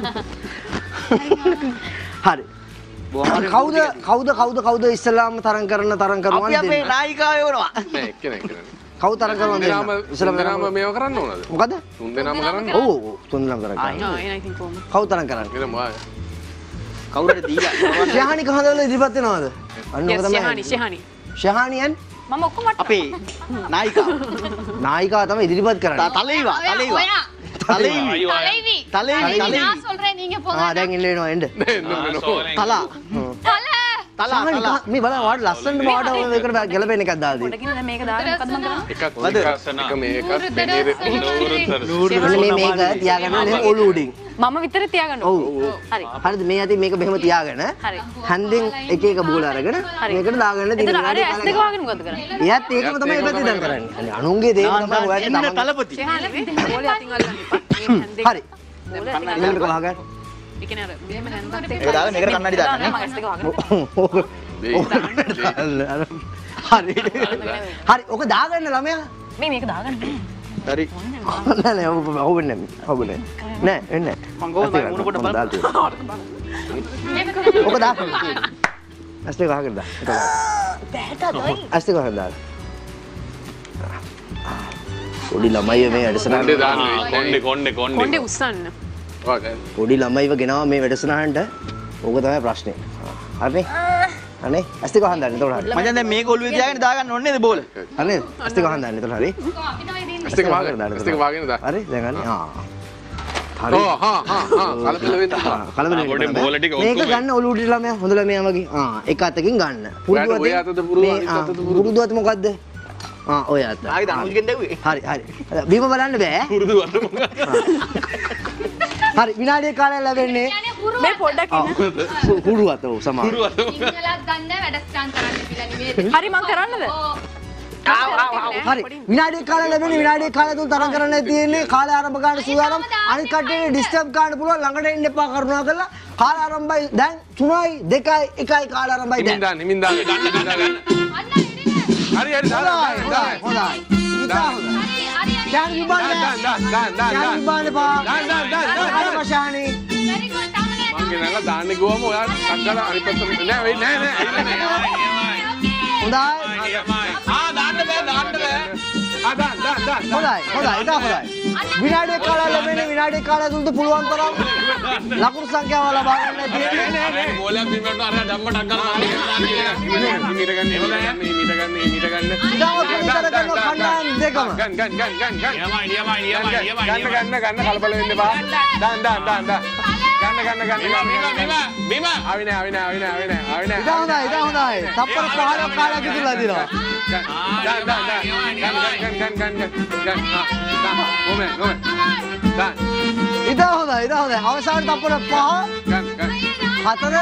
හරි. කවුද කවුද කවුද කවුද ඉස්ලාම තරං කරන තරං කරුවන් අපි අපේ නායිකාව වෙනවා. නෑ එක්කෙනෙක් එක්කෙනෙක්. කවුද තරං කරුවන් තුන්දෙනාම ඉස්ලාම තුන්දෙනාම මේව කරන්න ඕනද? මොකද? තුන්දෙනාම කරන්න. ඔව් ඔව් තුන්දෙනාම කරන්නේ. ආ එන ඉතින් කොහොමද? කවුද තරං කරන්නේ? කියලා මොකද? කවුරුද දීලා? ශහානි කහදවල ඉදිරිපත් වෙනවද? අන්න ඔක තමයි. ශහානි ශහානි. ශහානියන් මම ඔක්කොම අපේ නායිකාව. නායිකාව තමයි ඉදිරිපත් කරන්නේ. තලේවා තලේවා. ඔයා තලේවි. தலைவி தலைவி, தலைவி தலைவி. நான் சொல்றேன் நீங்க ආ போங்க දැන් ඉන්න වෙනවා එන්න. තලා. தல තලා තලා. මේ බලන්න වාට ලස්සනට වාට මේකට ගැලපෙන එකක් දාලා තියෙනවා. පොඩකින් දැන් මේක දාලා මොකද මම කරන්නේ? එකක් වද? එක මේකත් පෙනීර මෙන්න මේ මේක තියාගන්න ඕනේ ඔලු උඩින්. මම විතර තියාගන්න ඔව්. ඕනේ. හරි. හරිද මේ අතින් මේක මෙහෙම තියාගෙන හරි. හන්දෙන් එක එක බෝල අරගෙන මේකට දාගන්න එතන තියෙනවා. අර ඇස් දෙක වහගෙන මොකද කරන්නේ? එයාත් ඒකම තමයි මේ පැත්තේ දැන් කරන්නේ. අනේ අනුන්ගේ දේම තමයි ඔයාලට එන්න තමන්. තලපති. බෝලේ අතින් අල්ලන්න එපා. මේ හැන්දේ. හරි. බෝලේ අතින් මෙන්න අල්ලන්න. මේක වහගන්න. ඒ කියන්නේ අර මෙහෙම හැන්දත් එක්ක. ඒක දාලා මේකට කන්නඩි දාන්න නේ. මම ඇස් දෙක වහගෙන. හරි. හරි. ඔක දාගන්න ළමයා. මේ මේක දාගන්න. හරි. නෑ නෑ ඔබ ඔබ නෑ. ඔබ නෑ. නෑ එන්නේ. මං ගොඩ මම උණු කොට බලන්න. ඔක දාන්න. ඇස් දෙක වහගෙන දාන්න. බෑට අදයි. ඇස් දෙක වහගෙන දාන්න. පොඩි ළමයි මේ වැඩසටහන කොණ්ඩේ දාන්නේ. කොණ්ඩේ කොණ්ඩේ කොණ්ඩේ කොණ්ඩේ උස්සන්න. ඔය පොඩි ළමයිව ගෙනාව මේ වැඩසටහනට. ඕක තමයි ප්‍රශ්නේ. හරිනේ? අනේ ඇස් දෙක වහන් දාන්න. එතකොට හරි. මචං දැන් මේක ඔළුවේ තියාගෙන දාගන්න ඕනේ නේද බෝල? අනේ ඇස් දෙක වහන් දාන්න. එතකොට හරි. අපි තමයි දෙන්නේ ඇස් දෙක වහගෙන ඇස් දෙක වහගෙන දා. හරි දැන් අනේ ආ. හරි. ඕ හා හා හා කලබල වෙන්න. කලබල ආ, පොඩි බෝල ටික මේක ඔක්කොම ගන්න ඔලු උඩට ළමයා හොඳ ළමයා වගේ. ආ එක අතකින් ගන්න. ඔයාට ඔය අතද පුරුදු, අනිත් අතද පුරුදු? පුරුදු අත මොකද්ද? ආ ඔය අත. ආයි දනුජ්ගෙන් දැව්වේ. හරි හරි. බීම බලන්න බෑ. පුරුදු අත මොකක්ද? හරි විනාඩියක් කාලයක් ලැබෙන්නේ. කියන්නේ පුරු මේ පොඩ්ඩක් ඉන්න. පුරු අත ඔව් සමාන. පුරුදු අත මොකක්ද? සිංහලත් ගන්න වැඩස්ටාන් කරන්න කියලා නෙමෙයි. හරි මං කරන්නද? හරි විනාඩියක් කාලයක් ලැබෙන්නේ. විනාඩියක් කාලය තුල තරම් කරන්න තියෙන්නේ. කාලය ආරම්භ ගන්න සූදානම්. අනිත් කට්ටියට ඩිස්ටර්බ් ගන්න පුළුවන්. ළඟට එන්න එපා කරුණා කරලා. කාලය ආරම්භයි දැන් තුනයි දෙකයි එකයි කාලය ආරම්භයි හිමින් දැන්. දාන්න හිමින් දාන්න හිමින් දාන්න. අන්න එන්නේ. හරි හරි දාන්න හොඳයි දාන්න. හොඳයි. ඉතා හොඳයි. හරි හරි හරි. දැන් විභාගය. දාන්න දාන්න දාන්න දාන්න දැන් විභාගය පා. දාන්න දාන්න දාන්න දාන්න. පශානි. very good. තමනේ මං ගෙනල්ලා දාන්න ගිහුවම ඔයා අක්කලා අනිත් පැත්තට නෑ වෙයි නෑ නෑ හොඳයි. ආ දාන්න බෑ දාන්න බෑ ආ දාන්න දාන්න දාන්න හොඳයි හොඳයි ඉතා හොඳයි. විනාඩියක් කාලයක් ලැබෙන්නේ. විනාඩියක් කාලය තුලද පුළුවන් තරම් ලකුණු සංඛ්‍යාව ලබා ගන්න තියෙන්නේ. බෝලයක් බිමට අර ධම්මට අක්කලා හිමිට ගන්න හිමිට ගන්න හිමිට ගන්න හිමිට ගන්න ඉතාම විතර කරන කණ්ඩායම් දෙකම. ගන්න ගන්න ගන්න ගන්න ගන්න නියමයි නියමයි නියමයි නියමයි ගන්න ගන්න ගන්න කලබල වෙන්න එපා දාන්න දාන්න දාන්න දාන්න ගන්න ගන්න ගන්න බිම බිම බිම ආවි නෑ ආවි නෑ ආවි නෑ ආවි නෑ ආවි නෑ ඉතා හොඳයි ඉතා හොඳයි. තප්පර පහළොවක් කාලයක් ඉතුරුලා තියෙනවා. දාන්න දාන්න දාන්න ගන්න ගන්න ගන්න ගන්න ගන්න ආ දාන්න ගොමෙ ගොමෙ දාන්න ඉතා හොඳයි ඉතා හොඳයි. අවසාන තප්පර පහ ගන්න ගන්න. හතර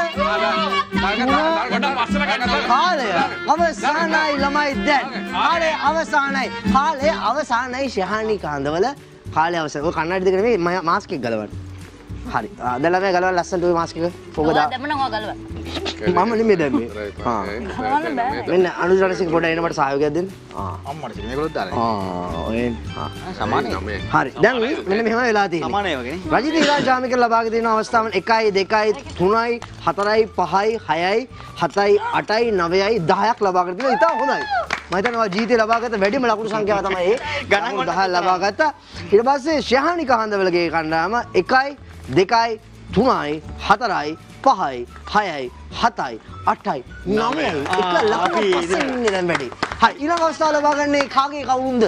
කාලය අවසානයි ළමයි දැන්. කාලය අවසානයි. කාලය අවසානයි ශහානි කාන්දවල කාලය අවසානයි. ඔය කන්නඩි දෙක නෙමෙයි මාස්ක් එක ගලවන්න. හරි. දැන් ළමයි ගලවන්න ලස්සනට ඔය මාස්ක් එක. ඕක දා. දැම්මනම් ඔය ගලවන්න. මම නෙමෙයි දැම්මේ. ආ. මෙන්න අනුජ රණසිංහ පොඩ එන මට සහයෝගයක් දෙන්න. ආ. අම්මට මේගොල්ලොත් දාලා. ආ ඔයෙන්. ආ. සමානයි. හරි. දැන් මෙන්න මෙහෙම වෙලා තියෙන්නේ. සමානයි වගේ නේ. රජිත හිරාජ් ජාමික ලබාගෙන තියෙන අවස්ථාවන් එකයි දෙකයි තුනයි හතරයි පහයි හයයි හතයි අටයි නවයයි දහයක් ලබාගෙන තියෙනවා. ඉතින් හොඳයි. මම හිතනවා ජීවිතේ ලබාගත්ත වැඩිම ලකුණු සංඛ්‍යාව තමයි ඒ. ගණන් දහ ලබාගත්තා. ඊට පස්සේ ශහානි කහන්දවලගේ කණ්ඩායම එකයි දෙකයි තුනයි හතරයි පහයි හයයි හතයි අටයි නවයයි එක ලකුණු පස්සෙන් ඉන්නේ දැන් වැඩි. හරි ඊළඟ අවස්ථාව ලබාගන්නේ කාගේ කවුරුන්ද?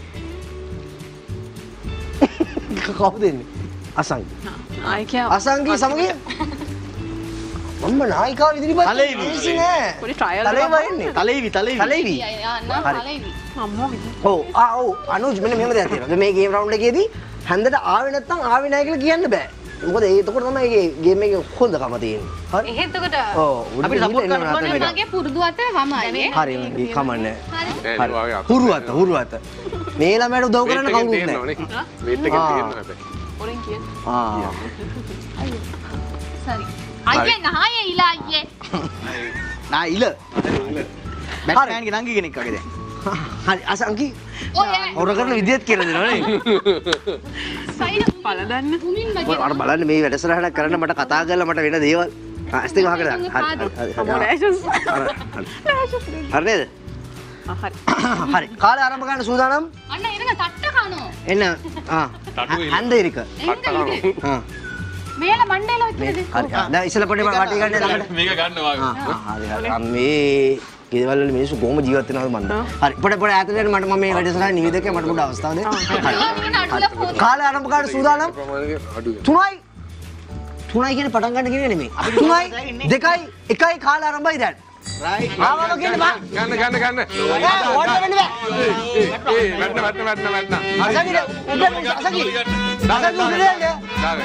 කවුද එන්නේ? අසංගි. නායකයා අසංගි සමගිය මම නායිකාව ඉදිරිපත් තලෙවි. ඒසි නෑ. පොඩි trial තලෙවි වෙන්නේ. තලෙවි තලෙවි. තලෙවි. යන්න හලෙවි. අම්මෝ ඔව් ආ ඔව් අනුජ් මෙන්න මෙහෙම දෙයක් තියෙනවා. මේ ගේම් රවුන්ඩ් එකේදී හන්දට ආවේ නැත්නම් ආවේ නැහැ කියලා කියන්න බෑ. මොකද ඒ එතකොට තමයි මේ ගේම් එකේ හොඳකම තියෙන්නේ. හරි. එහෙත් උකට ඔව් අපිට support කරන්න ඕනේ. මගේ පුරුදු අත වමයි. හරි මේ කමන්නේ. හරි. නෑ වාගේ අත. හුරු අත හුරු අත. මේ ළමයට උදව් කරන්න කවුරුත් නැහැ. වේට් එකෙන් තියෙනවා හැබැයි. ඔරෙන් කියන ආ. සරි. අයියේ නහයේ ඉලා අයියේ. නා ඉල. බැට්මෑන් ගේ නංගි කෙනෙක් වගේ දැන්. හරි අසංකි ඔය හොර කරන විදියත් කියලා දෙනවා නේ. සයින පළදන්න උමින් ඔය මගේ අර බලන්න මේ වැඩසටහනක් කරන්න මට කතා කරලා මට වෙන දේවල් ආ ඇස් දෙක වහකට දාන්න. හරි හරි අම්මෝ හරි. රෑෂස් හරි නේද? හරි හරි කාලය ආරම්භ කරන්න සූදානම්? අන්න එනක තට්ට කනෝ. එන්න ආ තටුව එන්න. හන්ද ඉරික. ආ මේල මණ්ඩේලා විතරද? හරි. දැන් ඉස්සෙල්ලා පොඩි වටි ගන්න ළඟට. මේක ගන්න වාගේ. ආ හරි හරි. අම්මේ ගෙවල් වල මිනිස්සු කොහොම ජීවත් වෙනවද මන්ද? හරි පොඩ පොඩ ඈතට යන්න මට මම මේ වැඩසටහන නිවේදකයා මට පොඩ අවස්ථාව දෙන්න. හරි. කාලය ආරම්භ කරන්න සූදානම්? ප්‍රමාණය අඩු වෙනවා. තුනයි තුනයි කියන්නේ පටන් ගන්න කියන්නේ නෙමෙයි. තුනයි දෙකයි එකයි කාලය ආරම්භයි දැන්. රයිට්. ආවම කියන්නේ බා. ගන්න ගන්න ගන්න. ඈ ඕන්න වෙන්න බෑ. ඒ වැට්න වැට්න වැට්න වැට්න. අසගි උඩ අසගි. අසගි උඩ යන්න. දාගන්න.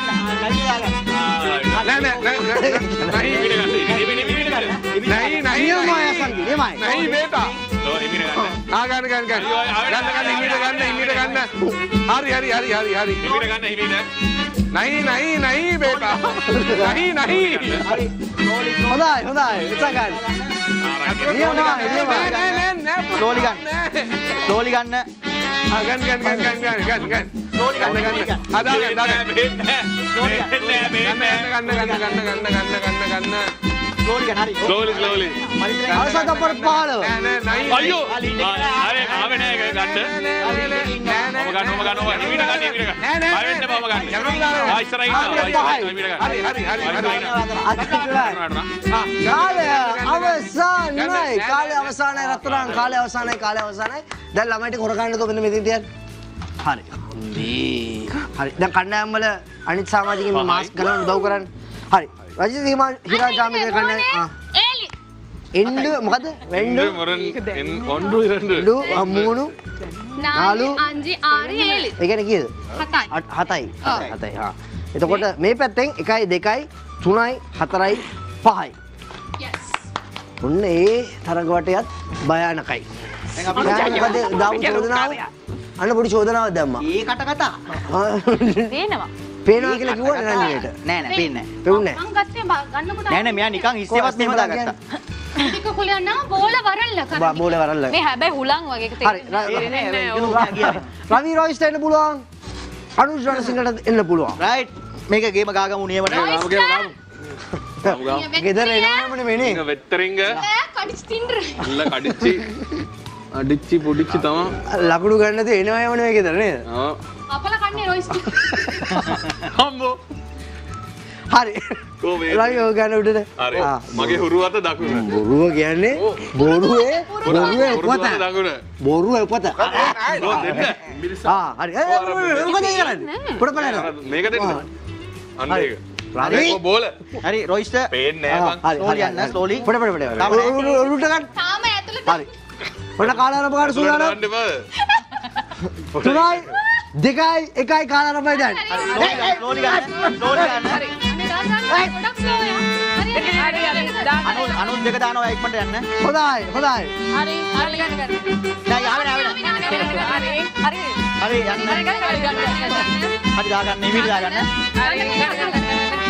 නෑ නෑ නෑ නෑ. නයි නයි නියමයි අසගි නියමයි. නයි බේටා. ලෝ එමිර ගන්න. ආ ගන්න ගන්න ගන්න. ගන්න ගන්න ඉමිට ගන්න ඉමිට ගන්න. හරි හරි හරි හරි හරි. එමිර ගන්න හිමිට. නයි නයි නයි බේටා. නයි නයි. හරි. හොඳයි හොඳයි. ඉතගන්න. නියමයි නියමයි. නෑ නෑ නෑ. ස්ලෝලි ගන්න. ස්ලෝලි ගන්න. ආ ගන්න ගන්න ගන්න ගන්න ගන්න ගන්න. ස්ලෝලි ගන්න ගන්න. ගන්න. ආ දාගන්න දාගන්න. ස්ලෝලි ගන්න. ගන්න ගන්න ගන්න ගන්න ගන්න ගන්න ගන්න ගන්න. ස්ලෝලි ගන්න හරි. Slowly slowly. අවසන් තප්පර පහළව. නෑ නෑ නයි. අයියෝ. අර ආවේ නෑ ඒක ගන්න. මම ගන්න මම ගන්න ඔබ හිමිට ගන්න හිමිට ගන්න. බය වෙන්න බව ගන්න. ආ ඉස්සරහින් ඉන්නවා. හිමිට ගන්න. හරි හරි හරි හරි. කාලය අවසානයි කාලය අවසානයි රත්තරන් කාලය අවසානයි කාලය අවසානයි දැන් ළමයිට කොර ගන්නද මෙන්න මෙතන තියන්න හරි මේ හරි දැන් කණ්ඩායම් වල අනිත් සමාජිකින් මාස්ක් ගලවන්න උදව් කරන්න හරි රජිත හිරාජ් ජාමික කණ්ඩායම් ආ ඒලි. එන්න මොකද වෙන්න මොරන් එන් ඔන්ඩු ඉරண்டு. ලු අමුණු නාලු අංජි ආරි ඒලි. ඒ කියන්නේ කීයද හතයි. අට- හතයි හතයි හා එතකොට මේ පැත්තෙන් එකයි දෙකයි තුනයි හතරයි පහයි yes. ඔන්න ඒ තරඟ වටයත් භයානකයි. මොකද දාපු චෝදනාව අන්න පොඩි චෝදනාවක් දැම්මා. ඒකට කතා. දේනවා. පේනවා කියලා කිව්වනේ නන්දියට. නෑ නෑ පේන්නේ නෑ. පෙවුන්නේ මං ගත්තේ බා- ගන්නකොට නෑ නෑ මෙයා නිකන් හිස්සේවත් මෙහෙම දාගත්තා. ටික කුලියන් නම් බෝල වරල්ල බා කරා. බෝලේ වරල්ල. මේ හැබැයි හුලං වගේ එක හරි තේරෙන්නේ නෑ ර- ඒක කියන්නේ. රවි රොයිස්ට එන්න පුළුවන්. අනුජ් රණසිංහට එන්න පුළුවන්. රයිට්. මේක ගේම ගාගමු නියමට. ගෙදර එනවනේ මෙනේ. ඉංග වෙත්තරින්ග කඩිච් තින්ඩර. අල්ල කඩිච්චි අඩිච්චි පොඩිච්චි තමා. ලකුණු ගන්න නැතුව එනවා යවනේ මේ ගෙදර නේද? ආ අපල කන්නේ රොයිස්. හම්බෝ. හරි. කෝ මේ රවි ඔය ගන්න උඩට. හරි ආ. මගේ හුරුවත දකුණ. බොරුව කියන්නේ බොරුවේ බොරුවේ හුරුවත උපත. දකුණ. බොරුවේ උපත. ඕ දෙන්න. ආ හරි. ඒ මොකද කරන්නේ? පොඩ බලන්න. මේක දෙන්න. අන්න හරි. ඒක. රවි. ඒක බෝල. හරි රොයිස්ට පේන්නේ නෑ බං. හරි slowly යන්න, slowly. පොඩ පොඩ පොඩ. උරුට ගන්න. තාම ඇතුළට. හරි. පොඩ කාලාරම්භ ගන්න සූදානම්. දාන්න බෑ. තුනයි දෙකයි එකයි කාලා තමයි දැන්. ස්ලෝලි ගන්න. ස්ලෝලි ගන්න. අනු අනු දෙක දානවා ඉක්මනට යන්න. හොඳයි හොඳයි. හරි හරි ගන්න ගන්න. දැන් යාවෙන යාවෙන. හරි හරි හරි යන්න. හරි ගන්න ගන්න. හරි දාගන්න නිමිති දාගන්න. හරි ගන්න ගන්න ගන්න ගන්න.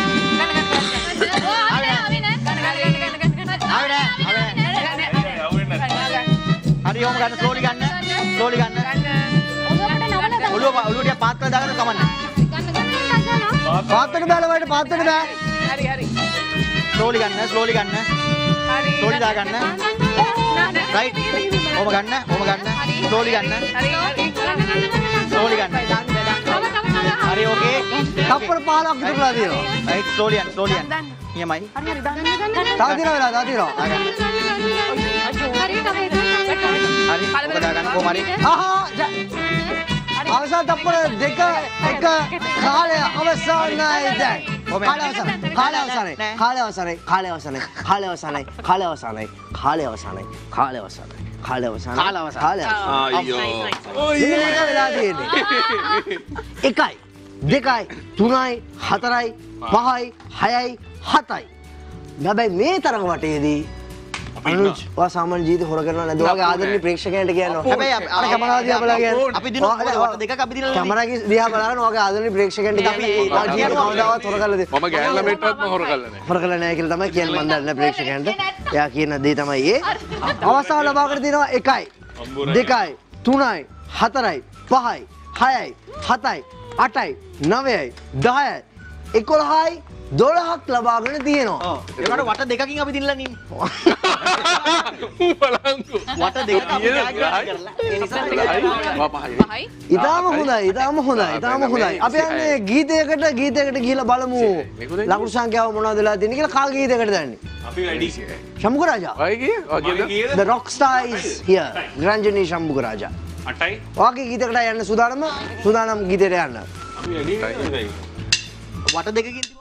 හරි ඕම ගන්න ස්ලෝලි ගන්න. ස්ලෝලි ගන්න. ඔළුව ඔළුව ටික පාත් කරලා දාගන්න කමන්නේ. පාත්තට බැල වලට පාත්තට බෑ. හරි හරි. ස්ලෝලි ගන්න ස්ලෝලි ගන්න. හරි. ස්ලෝලි දාගන්න. රයිට්. ඕම ගන්න ඕම ගන්න. ස්ලෝලි ගන්න. හරි හරි. ස්ලෝලි ගන්න. හරි ඕකේ. තප්පර පහලක් විතරලා තියෙනවා. රයිට් ස්ලෝලි යන්න ස්ලෝලි යන්න. නියමයි. හරි හරි දාන්න දාන්න. තව දිනවා වෙලා තව දිනවා. දාගන්න. හරි ඔක දාගන්න කොහොම හරි. ආහා අවසන් තප්පර දෙක එක කාලය අවසන්යි දැන්. කාලය අවසන්යි. කාලය අවසන්යි. කාලය අවසන්යි. කාලය අවසන්යි. කාලය අවසන්යි. කාලය අවසන්යි. කාලය අවසන්යි. කාලය අවසන්යි. කාලය අවසන්යි. කාලය අවසන්යි. කාලය අවසන්යි. අයියෝ. මේක වෙලා තියෙන්නේ. එකයි දෙකයි තුනයි හතරයි පහයි හයයි හතයි. හැබැයි මේ තරඟ වටේදී අනුජ් වා සාමාන්‍ය ජීවිත හොර කරනවා නැද්ද? ඔයාගේ ආදරණීය ප්‍රේක්ෂකයන්ට කියනවා. හැබැයි අර කැමරාව දිහා බලලා කියනවා. අපි දිනුවා වට දෙකක් අපි දිනලා කැමරාවේ දිහා බලගෙන ඔයාගේ ආදරණීය ප්‍රේක්ෂකයන්ට අපි ජීවිත කවදාවත් හොර කරලා දෙ. මම ගෑන් ළමයිටවත් හොර කරලා නැහැ. හොර කරලා නැහැ කියලා තමයි කියන්නේ මම දන්නේ ප්‍රේක්ෂකයන්ට. එයා කියන දේ තමයි ඒ. අවසාන ලබාගෙන තියෙනවා එකයි දෙකයි තුනයි හතරයි පහයි හයයි හතයි අටයි නවයයි දහයයි එකොළහයි දොළහක් ලබාගෙන තියෙනවා. ඔව්. ඒකට වට දෙකකින් අපි දිනලා නින්නේ. බලංකු. වට දෙකක් අපි කරලා ඒ නිසා පහයි. ඉතාම හොඳයි ඉතාම හොඳයි ඉතාම හොඳයි. අපි යන්නේ ගීතයකට ගීතයකට ගිහිල්ලා බලමු. ලකුණු සංඛ්‍යාව මොනවද වෙලා තියෙන්නේ කියලා කා ගීතයකට දැන්නේ. අපි වැඩි. ශම්මුක රාජා. ඔය කිය ඔය කියද? The rockstar is here. Niranjani ශම්මුක රාජා. අටයි. ඔයාගේ ගීතයකට යන්න සූදානම සූදානම් ගීතයට යන්න. අපි වැඩි. වට දෙකකින් තිබුණා.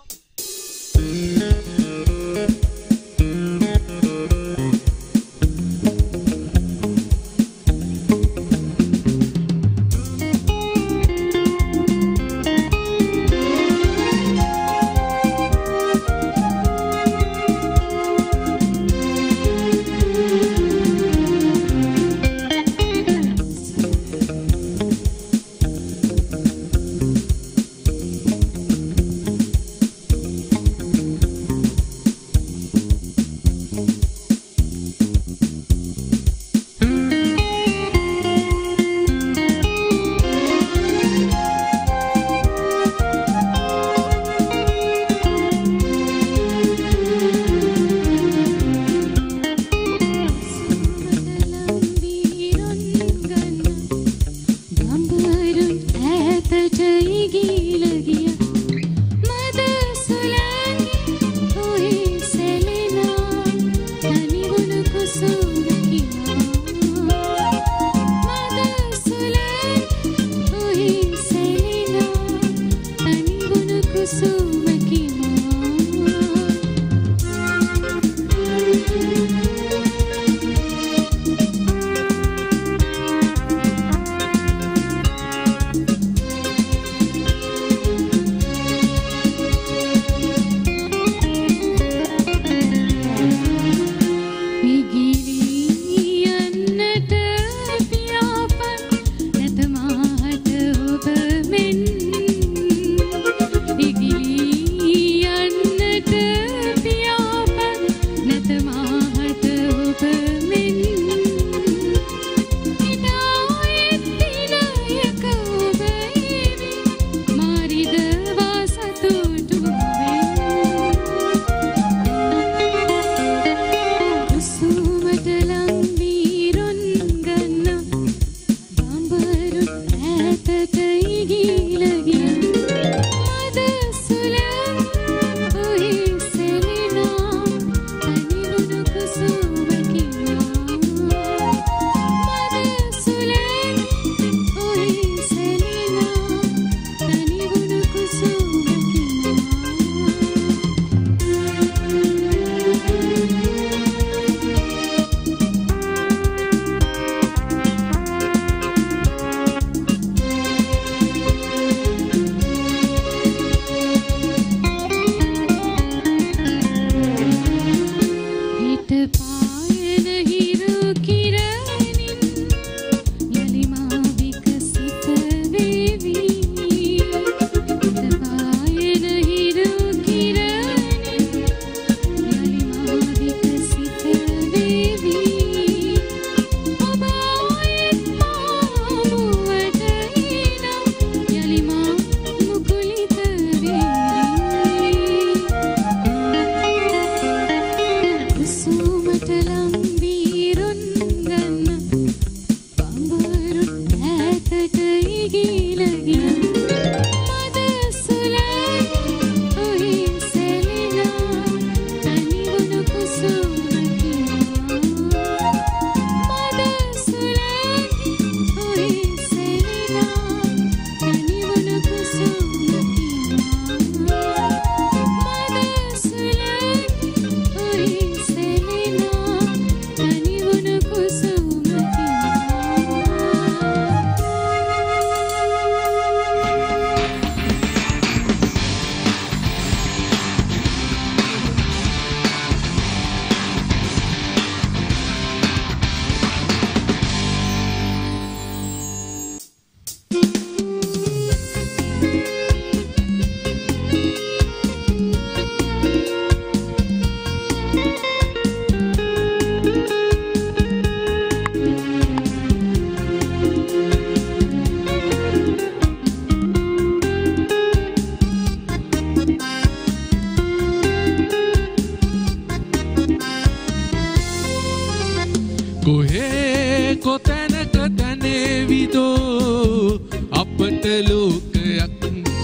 කොහේ කොතැනක තැනේවිදෝ අපට ලෝකයක්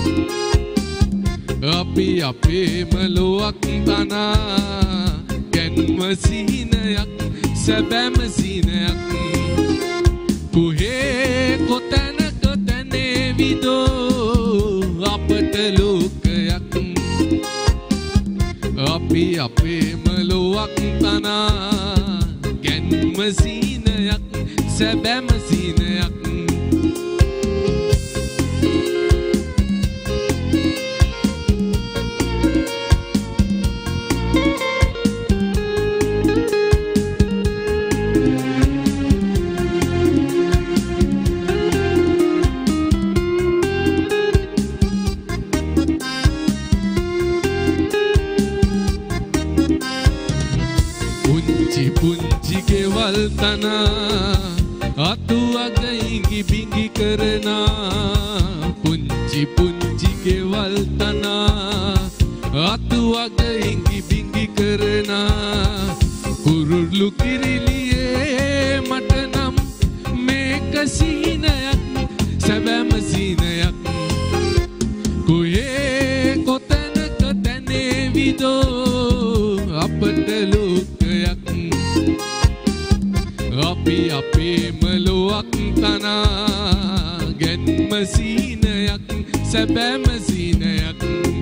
අපි අපේම ලොවක් තනා ගැන්ම සිහිනයක් සැබෑම සිහිනයක් කොහේ කොතැනක තැනේවිදෝ අපට ලෝකයක් අපි අපේම ලොවක් තනා ගැන්ම සිහිනයක් සැබෑම සිහිනයක් පුංචි ගෙවල් තනා අතු අග ඉඟි බිඟි කරනා පුංචි පුංචි ගෙවල් තනා අතු අග ඉඟි බිඟි කරනා කුරුල්ලු කිරිලියේ මට නම් මේක සීනයක් සැබෑම සීනයක් කොහේ කොතැනක තැනේවිදෝ අපට ලෝකයක් අපි අපේම ලොවක් තනා ගැන්ම සීනයක් සැබෑම සීනයක්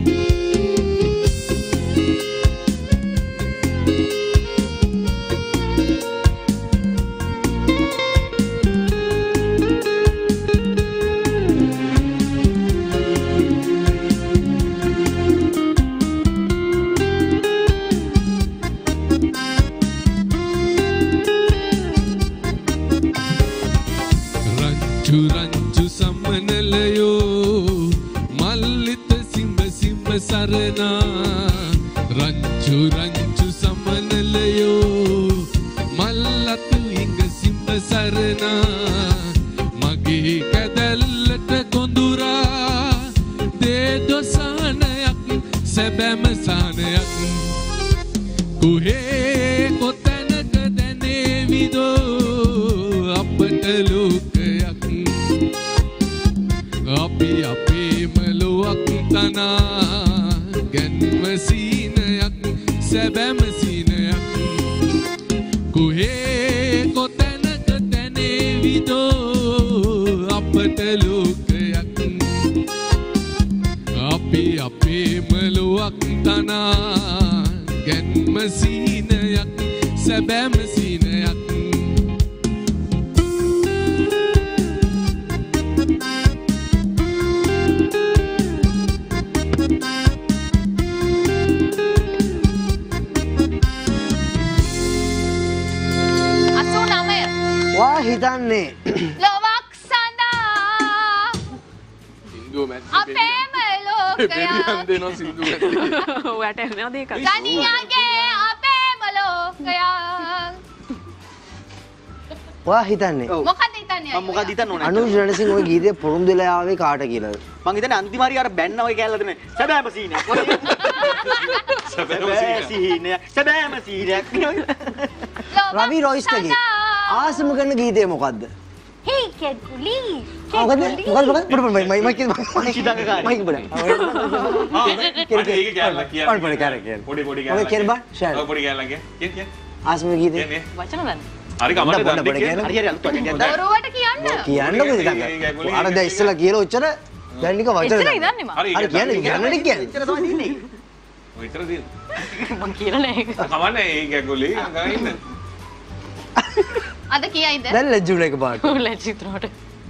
රංචු රංචු සමනලයෝ මල්ලතු ඉඟ සිඹ සරනා මගේ කැදැල්ලට ගොඳුරා දේ දොසානයක් සැබෑම සානයක් කොහේ කොතැනක දැනේවිදෝ අපට ලෝකයක් අපි අපේම ලොවක් තනා ගැන්ම සීනයක් සැබෑම සීනයක් කොහේ කොතැනක තැනේවිදෝ අපට ලෝකයක් අපි අපේම ලොවක් තනා ගැන්ම සීනයක් සැබෑම සීනයක් වා හිතන්නේ ලොවක් සඳහා සින්දුව මැද්දේ අපේම ලෝකයක් බෙරියන් දෙනවා සින්දුව මැද්දේ ඔයාට එනවා දෙයක් ගණියගේ අපේම ලෝකයක් වා හිතන්නේ මොකද හිතන්නේ මම මොකද හිතන්න ඕනේ අනුජ් රණසිංහ ওই ගීතේ පොරොන්දු වෙලා ආවේ කාට කියලාද මං හිතන්නේ අන්තිම හරිය අර බැන්න ඔය කැලලා දෙන සැබෑම සීනයක් සැබෑම සීනයක් සැබෑම සීනයක් රවි රොයිස්ටගේ ආසම කරන ගීතය මොකද්ද හේ කෙකුලි මොකද මොකද මොකද පොඩ පොඩ මයි මයි පුංචි දඟකාරී. මයි පොඩ ආ ඒක කැලලා කිය පොඩ පොඩ කැරක් කියන්න පොඩි පොඩි ඔය කැලලා කියන්න බා ෂාල් ඔය පොඩි කැලලා කිය කිය කිය ආසම ගීතේ කියන්නේ වචන දන්නේ හරි කමන්න පොඩ පොඩ දන්නේ කියන්න. හරි හරි අලුත් වචනයක් දාන්න. දරුවට කියන්න කියන්නකො ඉතින් අර දැන් ඉස්සලා කියලා ඔච්චර දැන් නික වචන එච්චර දාන්න. ඉදන්නේ මම හරි හරි කියන්නේ කියන්නනේ කියන්නේ එච්චර තමයි දින්නේ. ඔය විතර දින මං කියලා නෑ ඒක කමන්නේ ඒ ගැගුලි අඟා ඉන්න අද කියයිද දැන් ලැජ්ජුන එක පාට ලැජ්ජිතුනට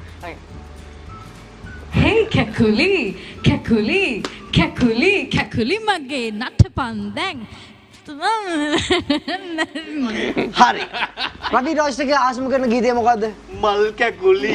Hey කැකුලි කැකුලි කැකුලි කැකුලි මගේ නටපන් දැන් හරි රවි රොයිස්ටගේ ආසම කරන ගීතය මොකද්ද මල් කැකුලි.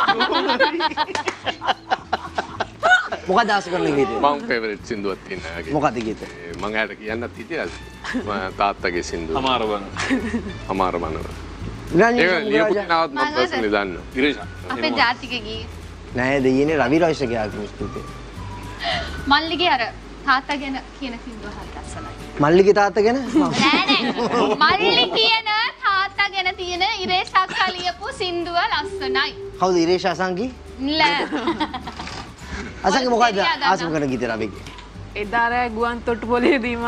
මොකක්ද ආස කරන ගීතය මම ෆේවරිට් සින්දුවක් තියෙනවා යාගේ. මොකක්ද ගීතය මම ඇයට කියන්නත් හිටියද? මම තාත්තගේ සින්දුව. අමාරු බන අමාරු මනව. රංජන ඒක ලියපු සමුරාජා කෙනාවත් මම පර්සනලි දන්නවා. ඉරේෂා අපේ ජාතික ගී නෑ දෙයියනේ රවි රොයිස්ටගේ ආගම ස්තුතියි මල්ලිගේ අර තාත්තා ගැන කියන සින්දුව හරි ලස්සනයි මල්ලිගේ තාත්තා ගැන නෑ නෑ මල්ලි කියන තාත්තා ගැන ගැන තියෙන ඉරේෂ් අක්කා ලියපු සින්දුව ලස්සනයි. කවුද ඉරේෂ් අසංකි? නෑ. අසංකි මොකද ආසම කරන ගීතේ රබෙක්ගේ? එදා රෑ ගුවන් තොටුපොළේදීම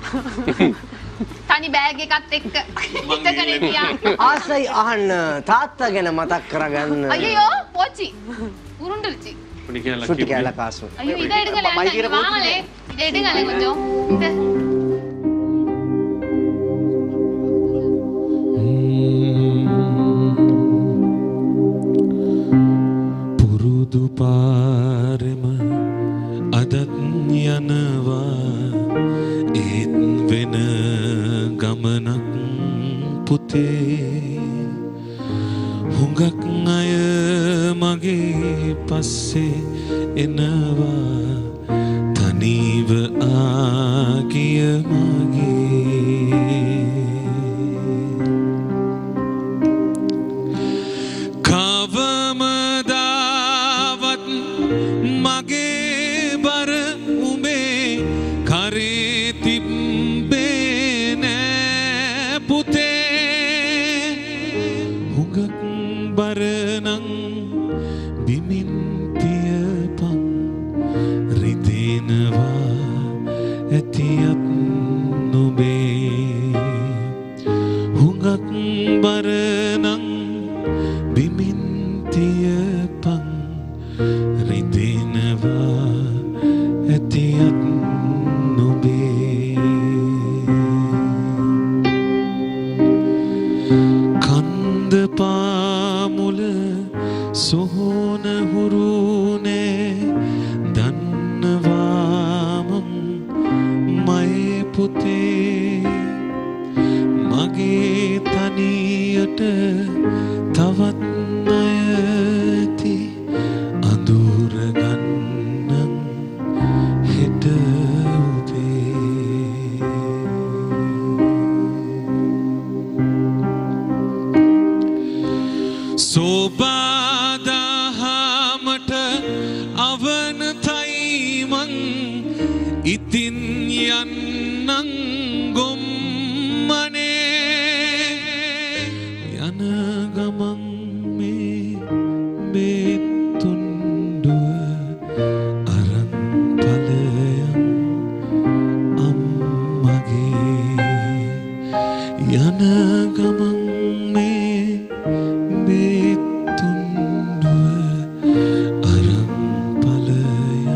තනි බෑග් එකත් එක්ක හිටගෙන ඉතියා. ආසයි අහන්න තාත්තා ගැන මතක් කරගන්න. අයියෝ පොචි. උරුණ්ඩුචි. පුඩි කියලා සුටි කැල කාසු. අයියෝ ඉத எடுக்கல வாங்களே. இத எடுங்கல கொஞ்சம். පුරුදු පාරෙම අදත් යනවා ඒත් වෙන ගමනක් පුතේ හුඟක් අය මගේ පස්සේ එනවා තනිව ආගිය මගේ කවමදාවත් මගේ බර උඹේ කරේ තිබ්බේ නෑ පුතේ හුඟක් බරනං බිමින් තියපන් රිදෙනවා ඇතියත් නොබේ හුඟක් බරනං බිමින් තියපන් රිදෙනවා ඇතියත් නොබේ කන්ද පාමුල සොහොන හුරුනේ දන්නවාමම් මයේ පුතේ මගේ තනියට තවත් අයති අඳුර ගන්නන් හෙට උදේ සෝබාදහමට අවනතයි මං ඉතින් යන්නන් ගොම්මනේ යන ගමන් මේ බේතුන්ඩුව අරන් පලයන් අම්මගේ යන ගමන් මේ බේතුන්ඩුව අරන් පලයන්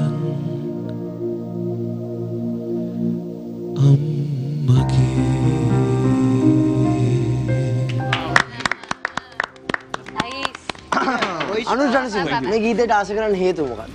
අනුජානසි මේ ගීතයට ආස කරන්න හේතුව මොකක්ද?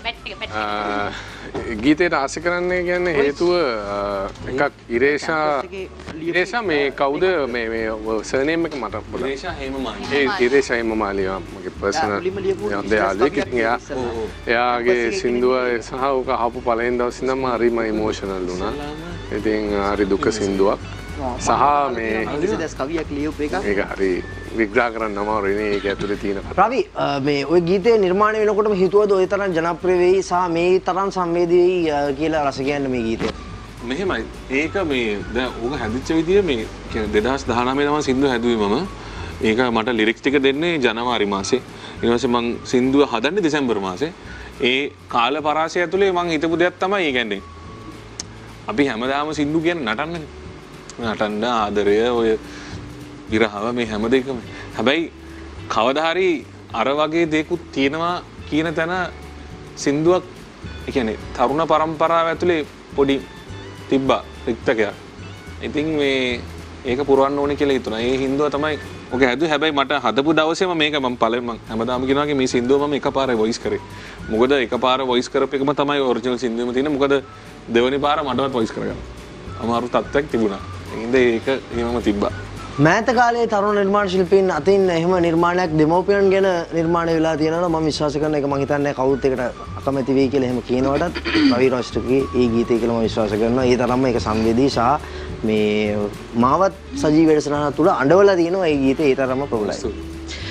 ගීතයට ආස කරන්නේ කියන්නේ හේතුව එකක් ඉරේෂා ඉරේෂා මේ කවුද මේ මේ සර්නේම් එක මට පොඩ්ඩක් ඉරේෂා හේමමාලි. ඒ ඉරේෂා හේමමාලි මගේ පර්සනල් යාළුවෙක් ඉතින් එයා එයාගේ සින්දුව සහ ඔක අහපු පළවෙනි දවසේ ඉඳන්ම හරිම ඉමෝෂනල් වුණා. ඉතින් හරි දුක සින්දුවක් සහ මේ ඉංග්‍රීසි කවියක් ලියපු එක මේක හරි විග්‍රහ කරන්න අමාරුයි නේ ඒක ඇතුලේ තියෙන රවි මේ ওই ගීතේ නිර්මාණය වෙනකොටම හිතුවද ওই තරම් ජනප්‍රිය වෙයි සහ මේ තරම් සංවේදී වෙයි කියලා රසිකයන්ට මේ ගීතය මෙහෙමයි ඒක මේ දැන් ඕක හැදිච්ච විදිය මේ කියන්නේ දෙදහස් දහනවය තමයි සින්දුව හැදුවේ මම ඒක මට ලිරික්ස් ටික දෙන්නේ ජනවාරි මාසේ ඊට පස්සේ මම සින්දුව හදන්නේ දෙසැම්බර් මාසේ ඒ කාල පරාසය ඇතුලේ මම හිතපු දෙයක් තමයි ඒ කියන්නේ අපි හැමදාම සින්දු කියන්නේ නටන්නේ නටන්න ආදරය ඔය විරහව මේ හැම දෙයකම හැබැයි කවදා හරි අර වගේ දෙයක්ත් තියෙනවා කියන තැන සින්දුවක් ඒ කියන්නේ තරුණ පරම්පරාව ඇතුලේ පොඩි තිබ්බා රික්තකයක්. ඉතින් මේ ඒක පුරවන්න ඕනේ කියලා හිතුණා. ඒ හින්දුව තමයි ඔක හැදුවේ. හැබැයි මට හදපු දවසේම මේක මම පළවෙනි මම හැමදාම කියනවා මේ සින්දුව මම එකපාරේ වොයිස් කරේ. මොකද එකපාර වොයිස් කරපු එකම තමයි ඔරිජිනල් සින්දුවෙම තියෙන්නේ. මොකද දෙවෙනි පාර මටවත් වොයිස් කරගන්න. අමාරු තත්ත්වයක් තිබුණා. ඒකින්ද ඒක එහෙමම තිබ්බා. මෑත කාලේ තරුණ නිර්මාණ ශිල්පීන් අතින් එහෙම නිර්මාණයක් දෙමව්පියන් ගැන නිර්මාණය වෙලා තියෙනවා මම විශ්වාස කරන එක මම හිතන්නේ කවුරුත් එකට අකමැති වෙයි කියලා එහෙම කියනවටත් රවි රොස්ටර්ගේ ඒ ගීතය කියලා මම විශ්වාස කරනවා ඒ තරම්ම ඒක සංවේදී සහ මේ මාවත් සජීව වැඩසටහන තුල අඬවලා තියෙනවා ඒ ගීතේ ඒ තරම්ම ප්‍රබලයි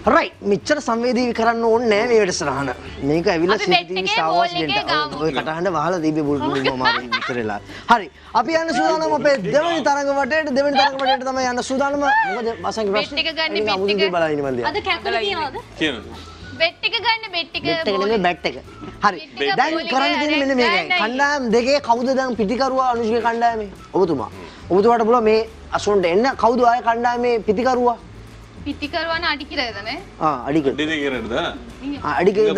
රයිට් මෙච්චර සංවේදී කරන්න ඕනේ නෑ මේ වැඩසටහන. මේක ඇවිල්ලා සිටිවි Star Wars ගෙන්ට. ඔය කටහඬ වහලා දීපේ බුල් බුල් මාරු ඉතරලා. හරි. අපි යන්න සූදානම් අපේ දෙවෙනි තරඟ වටේට දෙවෙනි තරඟ වටේට තමයි යන්න සූදානම්. මොකද වසංගි ප්‍රශ්න. බෙට් එක ගන්න බෙට් එක. බලන්න මල්ලිය. අද කැපල තියනවද? කියනවා. බෙට් එක ගන්න බෙට් එක. බෙට් එක නෙමෙයි බැට් එක. හරි. දැන් කරන්න තියෙන්නේ මෙන්න මේකයි. කණ්ඩායම් දෙකේ කවුද දැන් පිටිකරුවා අනුෂ්ගේ කණ්ඩායමේ? ඔබතුමා. ඔබතුමාට පුළුවන් මේ අසොන්ට එන්න කවුද ආය කණ්ඩායමේ පිටිකරුවා? පිටිකරුවාන අඩිකිරදනේ? ආ අඩිකිර. දෙදේ කියනද? ආ අඩිකිරද?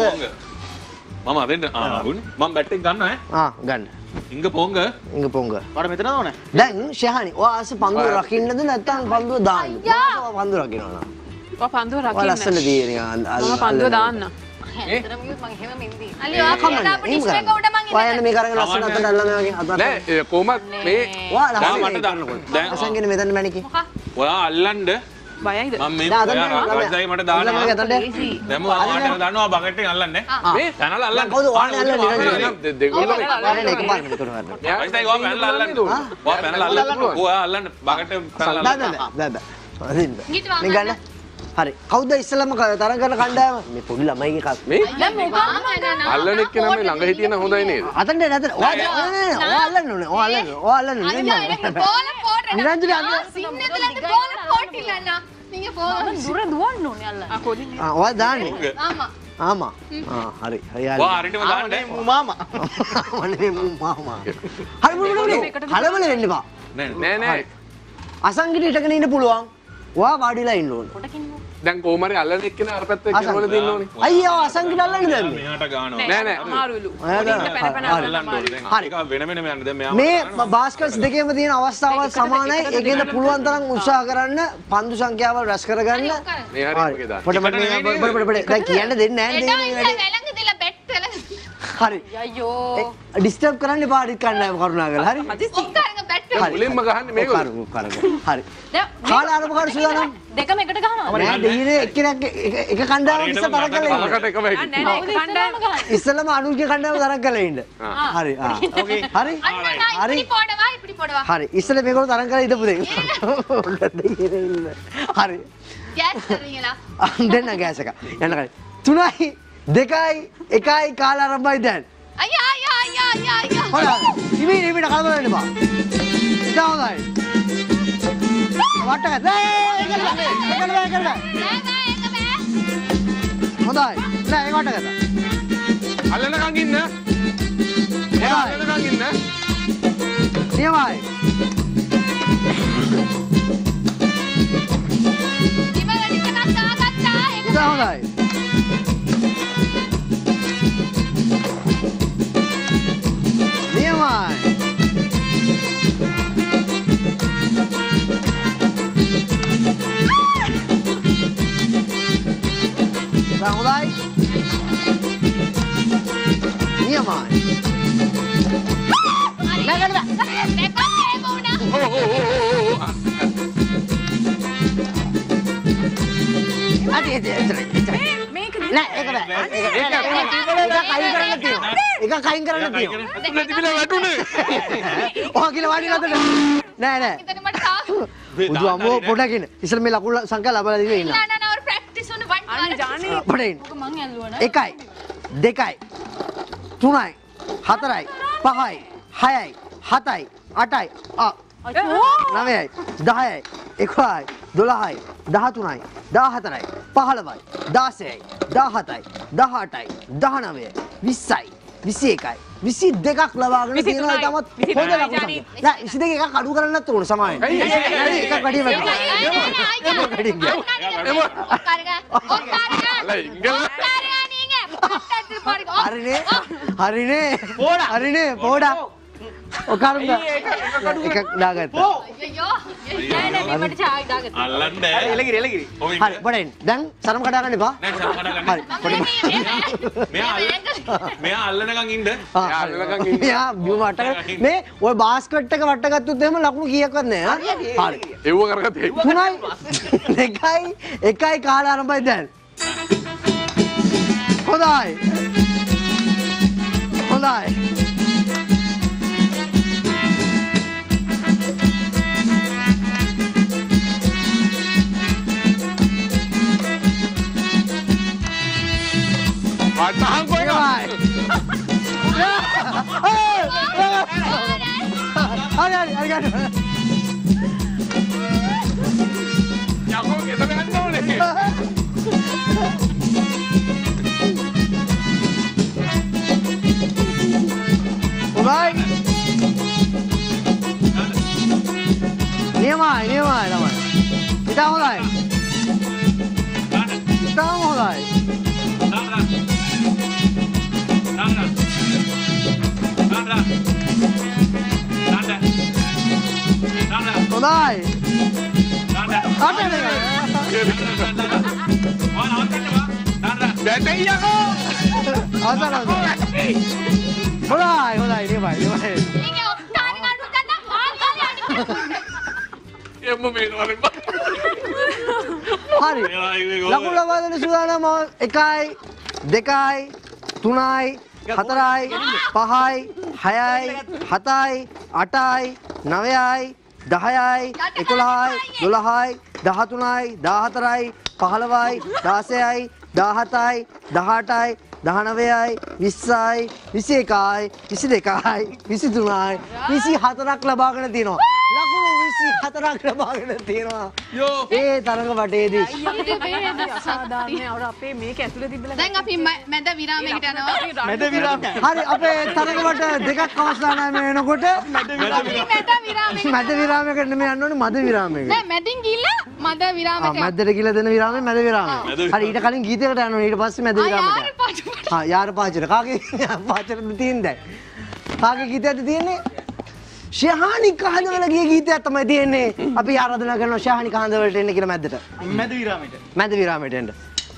මම අරෙන්න ආ ගුණි මම බැට් එක ගන්නවා ඈ. ආ ගන්න. ඉංග පොංග ඉංග පොංග. වඩ මෙතන ඕනේ. දැන් ෂහානි ඔයා ආස පන්දුව රකින්නද නැත්නම් පන්දුව දාන්නද? ඔයා පන්දුව රකින්නවා නා. ඔය පන්දුව ඔයා රකින්න. ලස්සන දියනේ මම පන්දුව දාන්න. හැතරම මම හැම මෙන්දී. අලිය ඔයා කමන්න අපිට ඉස්මේක උඩ මං ඔයා යන්න මේ කරගෙන ලස්සන අතට අල්ලන්න වගේ අතට. නෑ කොහමත් මේ ඔයා දැන් ලස්සන මට දාන්නකො. දැන් අසංගෙන මෙතන මැනිකි. ඔයා අල්ලන්න බයයිද? මම මේ නෑ, අතට ඔයා ළමයා. රජදායි මට දානවා. ළමයා අතට. දැන් මම ආටම දානවා බකට් එකෙන් අල්ලන්නේ. මේ පැනලා අල්ලන්න. කවුද ඔයානේ අල්ලන්නේ නිරංජන? දෙගොල්ලෝ නෑ නෑ එකපාරට මෙතන වරන. රජදායි ඔයා පැනලා අල්ලන්න. ඔයා පැනලා අල්ලන්න. ඔයා අල්ලන්න බකට් එක පැනලා දා අල්ලන්න. දා දා. අදින්න. ඊට වංගන්න. මේ ගන්න. හරි. කවුද ඉස්සෙල්ලාම තරඟ කරන කණ්ඩායම? මේ පොඩි ළමයිගේ කස්. මේ දැන් මොකක්ද අල්ලන එක්කෙනා මේ ළඟ හිටියන හොඳයි නේද? අතට නෑ අතට. ඔයා නෑ නෑ ඔයා අල්ලන්න ඕනේ. ඔයා අල්ලන්න. ඔයා අල්ලන්න. අනිත් බෝල පොට. නිරංජන අද සින්නදලද බෝල පොටිලන්න. நீங்க போங்க දුර දුවන්න ඕනේ අල්ලන්න. ආ කොදින් ආ ඔයා දාන්නේ. ஆமா ආමා. ආ හරි. හරි ඔයා අරිටම දාන්න. මාමා. මනේ මාමා. හරි මුළු මුළු. කලබල වෙන්න එපා. නෑ නෑ. අසංගිට හිටගෙන ඉන්න පුළුවන්. ඔයා වාඩිලා ඉන්න ඕනේ. දැන් කොහොම හරි අල්ලන එක්කෙනා අර පැත්තේ කෙනවල දෙන්න ඕනේ. අයියෝ අසංගිට අල්ලන්න දැන්. මෙහාට ගන්නවා. නෑ නෑ. අමාරුලු. අල්ලන්න ඕනේ. දැන් ඒක වෙන වෙනම යන්න. දැන් මෙයා මේ බාස්කට්ස් දෙකේම තියෙන අවස්ථාවල් සමානයි. ඒකෙන් පුළුවන් තරම් උත්සාහ කරන්න පන්දු සංඛ්‍යාව රැස් කරගන්න. මේ හරි මොකද දාන්න. පොඩ පොඩ පොඩ පොඩ පොඩ දැන් කියන්න දෙන්නේ නැහැ එදා නේද මේ ඉන්න වැඩේ. වැලඟ දීලා බෙට් වෙලඟ. හරි. අයියෝ. ඩිස්ටර්බ් කරන්න එපා අනිත් කණ්ඩායම කරුණාකරලා. හරි. ඔක්කාරක බෙට් හරි. මුලින්ම ගහන්නේ මේගොල්ලෝ. කරු කරු. හරි. දැන් කාලා ආරම්භ කර සූදානම්. දෙකම එකට ගහනවා. නෑ දෙයිනේ එක්කෙනෙක් එක කණ්ඩායමක් ඉස්ස තරක් කරලා ඉන්න. පහකට එකම හිටියේ. නෑ නෑ කණ්ඩායම ඉස්සෙල්ලාම අනුන්ගේ කණ්ඩායම තරක් කරලා ඉන්න. හරි. ආ. ஓகே. හරි. අන්න හරි. ඉපිඩි පොඩවා ඉපිඩි පොඩවා. හරි. ඉස්සෙල්ලා මේගොල්ලෝ තරක් කරලා ඉඳපු දෙක. දෙයිනේ ඉන්න. හරි. ගෑස් කරවිලා. දෙන්න ගෑස් එක. යන්න කලින්. තුනයි දෙකයි එකයි කාලා ආරම්භයි දැන්. අයියා අයියා අයියා අයියා අයියා. හොඳයි. ඉමි ඉමිට කලබල වෙන්න එපා. ඉතින් හොඳයි. වට්ටක. නෑ ඒක නෑ. ඒක නෑ ඒක නෑ. නෑ නෑ ඒක බෑ. හොඳයි. නෑ ඒක වට්ටක. අල්ලනකන් ඉන්න. එයා අල්ලනකන් ඉන්න. නියමයි. ඉමලනි ටිකක් දාගත්තා ඒක. ඉතින් හොඳයි. නියමයි. දැන් හොඳයි. නියමයි. නෑ නෑ නෑ. දෙකක් ඒක උනා. ඕ ඕ ඕ ඕ. අද එද මේක නෑ ඒක බෑ. ඒක ඒක කයින් කරන්න තියෙනවා. ඒක කයින් කරන්න තියෙනවා. ඇතුළේ තිබිලා වැටුනේ. ඔහා කියලා වාඩි වෙන්නද? නෑ නෑ. ඉතින් මට තාම බුදු අම්මෝ පොඩකින් ඉස්සර මේ ලකුණු සංඛ්‍යා ලබලා දීලා ඉන්න. නෑ නෑ නෑ ඔර ප්‍රැක්ටිස් උන වන් අනේ ජානේ පොඩින් මං ඇල්ලුවා එකයි දෙකයි තුනයි හතරයි පහයි හයයි හතයි අටයි ආ නවයයි දහයයි එකොළහයි දොළහයි දහතුනයි දහහතරයි පහළොවයි දාසයයි දහහතයි දහඅටයි දහනවයයි විස්සයි විසි එකයි විසි දෙකක් ලබාගෙන තියෙනවා තමත් හොඳ ලකුණක්. නෑ විසි දෙක එකක් අඩු කරන්නත් ඕන සමාවෙන්. එකක් වැඩි වෙනවා. හරිනේ හරිනේ හරිනේ පොඩා ඔකරුද එකක් දාගත්තා. අල්ලන්න බෑ. එලගිරි එලගිරි. ඔය හරි පොඩෙන් දැන් සරම කඩා ගන්න එපා. නෑ සම කඩා ගන්න. හරි මෙයා අල්ල- මෙයා අල්ලනකන් ඉන්න. ආ මෙයා බිම වට්ට මේ ඔය බාස්කට් එක වට්ට ගත්තොත් එහෙම ලකුණු කීයක්වත් නෑ. හරි. එව්ව කරගත්තේ. තුනයි දෙකයි එකයි කාල ආරම්භයි දැන්. හොඳයි. හොඳයි. හරි ගන්න. යකෝ ගෙදර යන්න ඕනේ. Alright. නියමයි නියමයි තමයි. ඉතින් හොඳයි. ඉතින් හොඳයි. හොඳයි. බැටේ යකෝ. අවසන් අවසන්. හොඳයි හොඳයි නියමයි නියමයි. එම්ම මේ වරේ බා. හරි. ලකුණු ලබා දෙන සූදානම එකයි දෙකයි තුනයි හතරයි පහයි හයයි හතයි අටයි නවයයි දහයයි එකොළහයි දොළහයි දහතුනයි දහහතරයි පහළොවයි දාසයයි දහහතයි දහඅටයි දහනවයයි විස්සයි විසි එකයි විසි දෙකයි විසි තුනයි විසි හතරක් ලබාගෙන තියෙනවා. ලකුණු විසි හතරක් ලබාගෙන තියෙනවා. ඒ තරඟ වටේදී. අසාධාරණයි. අවර අපේ මේක ඇතුලේ තිබිලා දැන් අපි මැද විරාමයකට යනවා. මැද විරාමය. හරි අපේ තරඟ වට දෙකක් අවස්ථානයි මේ වෙනකොට. මැද විරාමයකට මැද විරාමයකට නෙමෙයි යන්න ඕනේ මැද විරාමයකට. නෑ මැදින් ගිහිල්ලා මැද ආ විරාමයට මැදට ගිහලා දෙන විරාමය මැද විරාමය. හරි ඊට කලින් ගීතයකට යන්න ඕනේ ඊට පස්සේ මැද විරාමයට. ආ යාර පාචර කාගේ පාචරද තියෙන්නේ? කාගේ ගීතයක්ද තියෙන්නේ? ශහානි කහඳවල ගිය ගීතයක් තමයි තියෙන්නේ. අපි ආරාධනා කරනවා ශහානි කහඳවලට එන්න කියලා මැදට. මැද විරාමයට. මැද විරාමයට එන්න.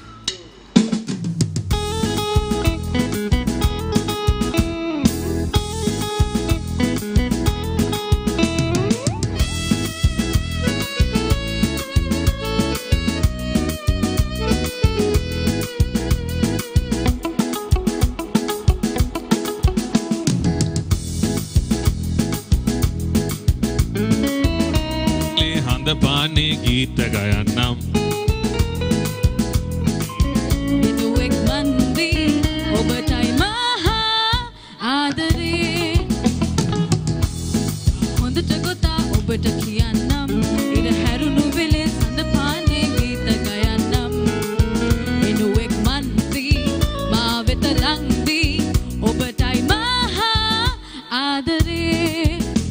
පානේ ගීත ගයන්නම් එනුවෙක් මන්දී ඔබටයි මහා ආදරේ හොඳට ගොතා ඔබට කියන්නම් ඉර හැරුණු වෙලේ සඳ පානේ ගීත ගයන්නම් එනුවෙක් මන්දී මා වෙත ලංදී ඔබටයි මහා ආදරේ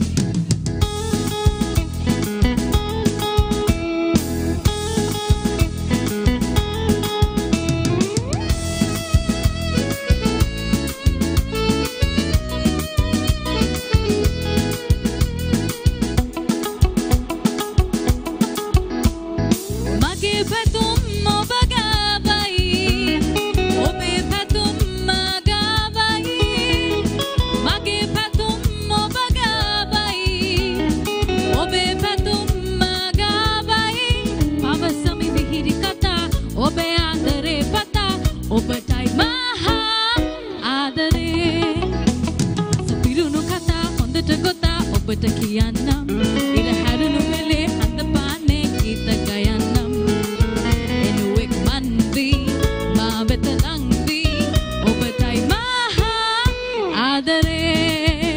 ඔබටයි මහා ආදරේ සපිරුණු කතා හොඳට ගොතා ඔබට කියන්නම් ඉර හැරුණු වෙලේ හඳ පානේ ගීත ගයන්නම් එනුවෙක් මන්දී මා වෙත ලංදී ඔබටයි මහා ආදරේ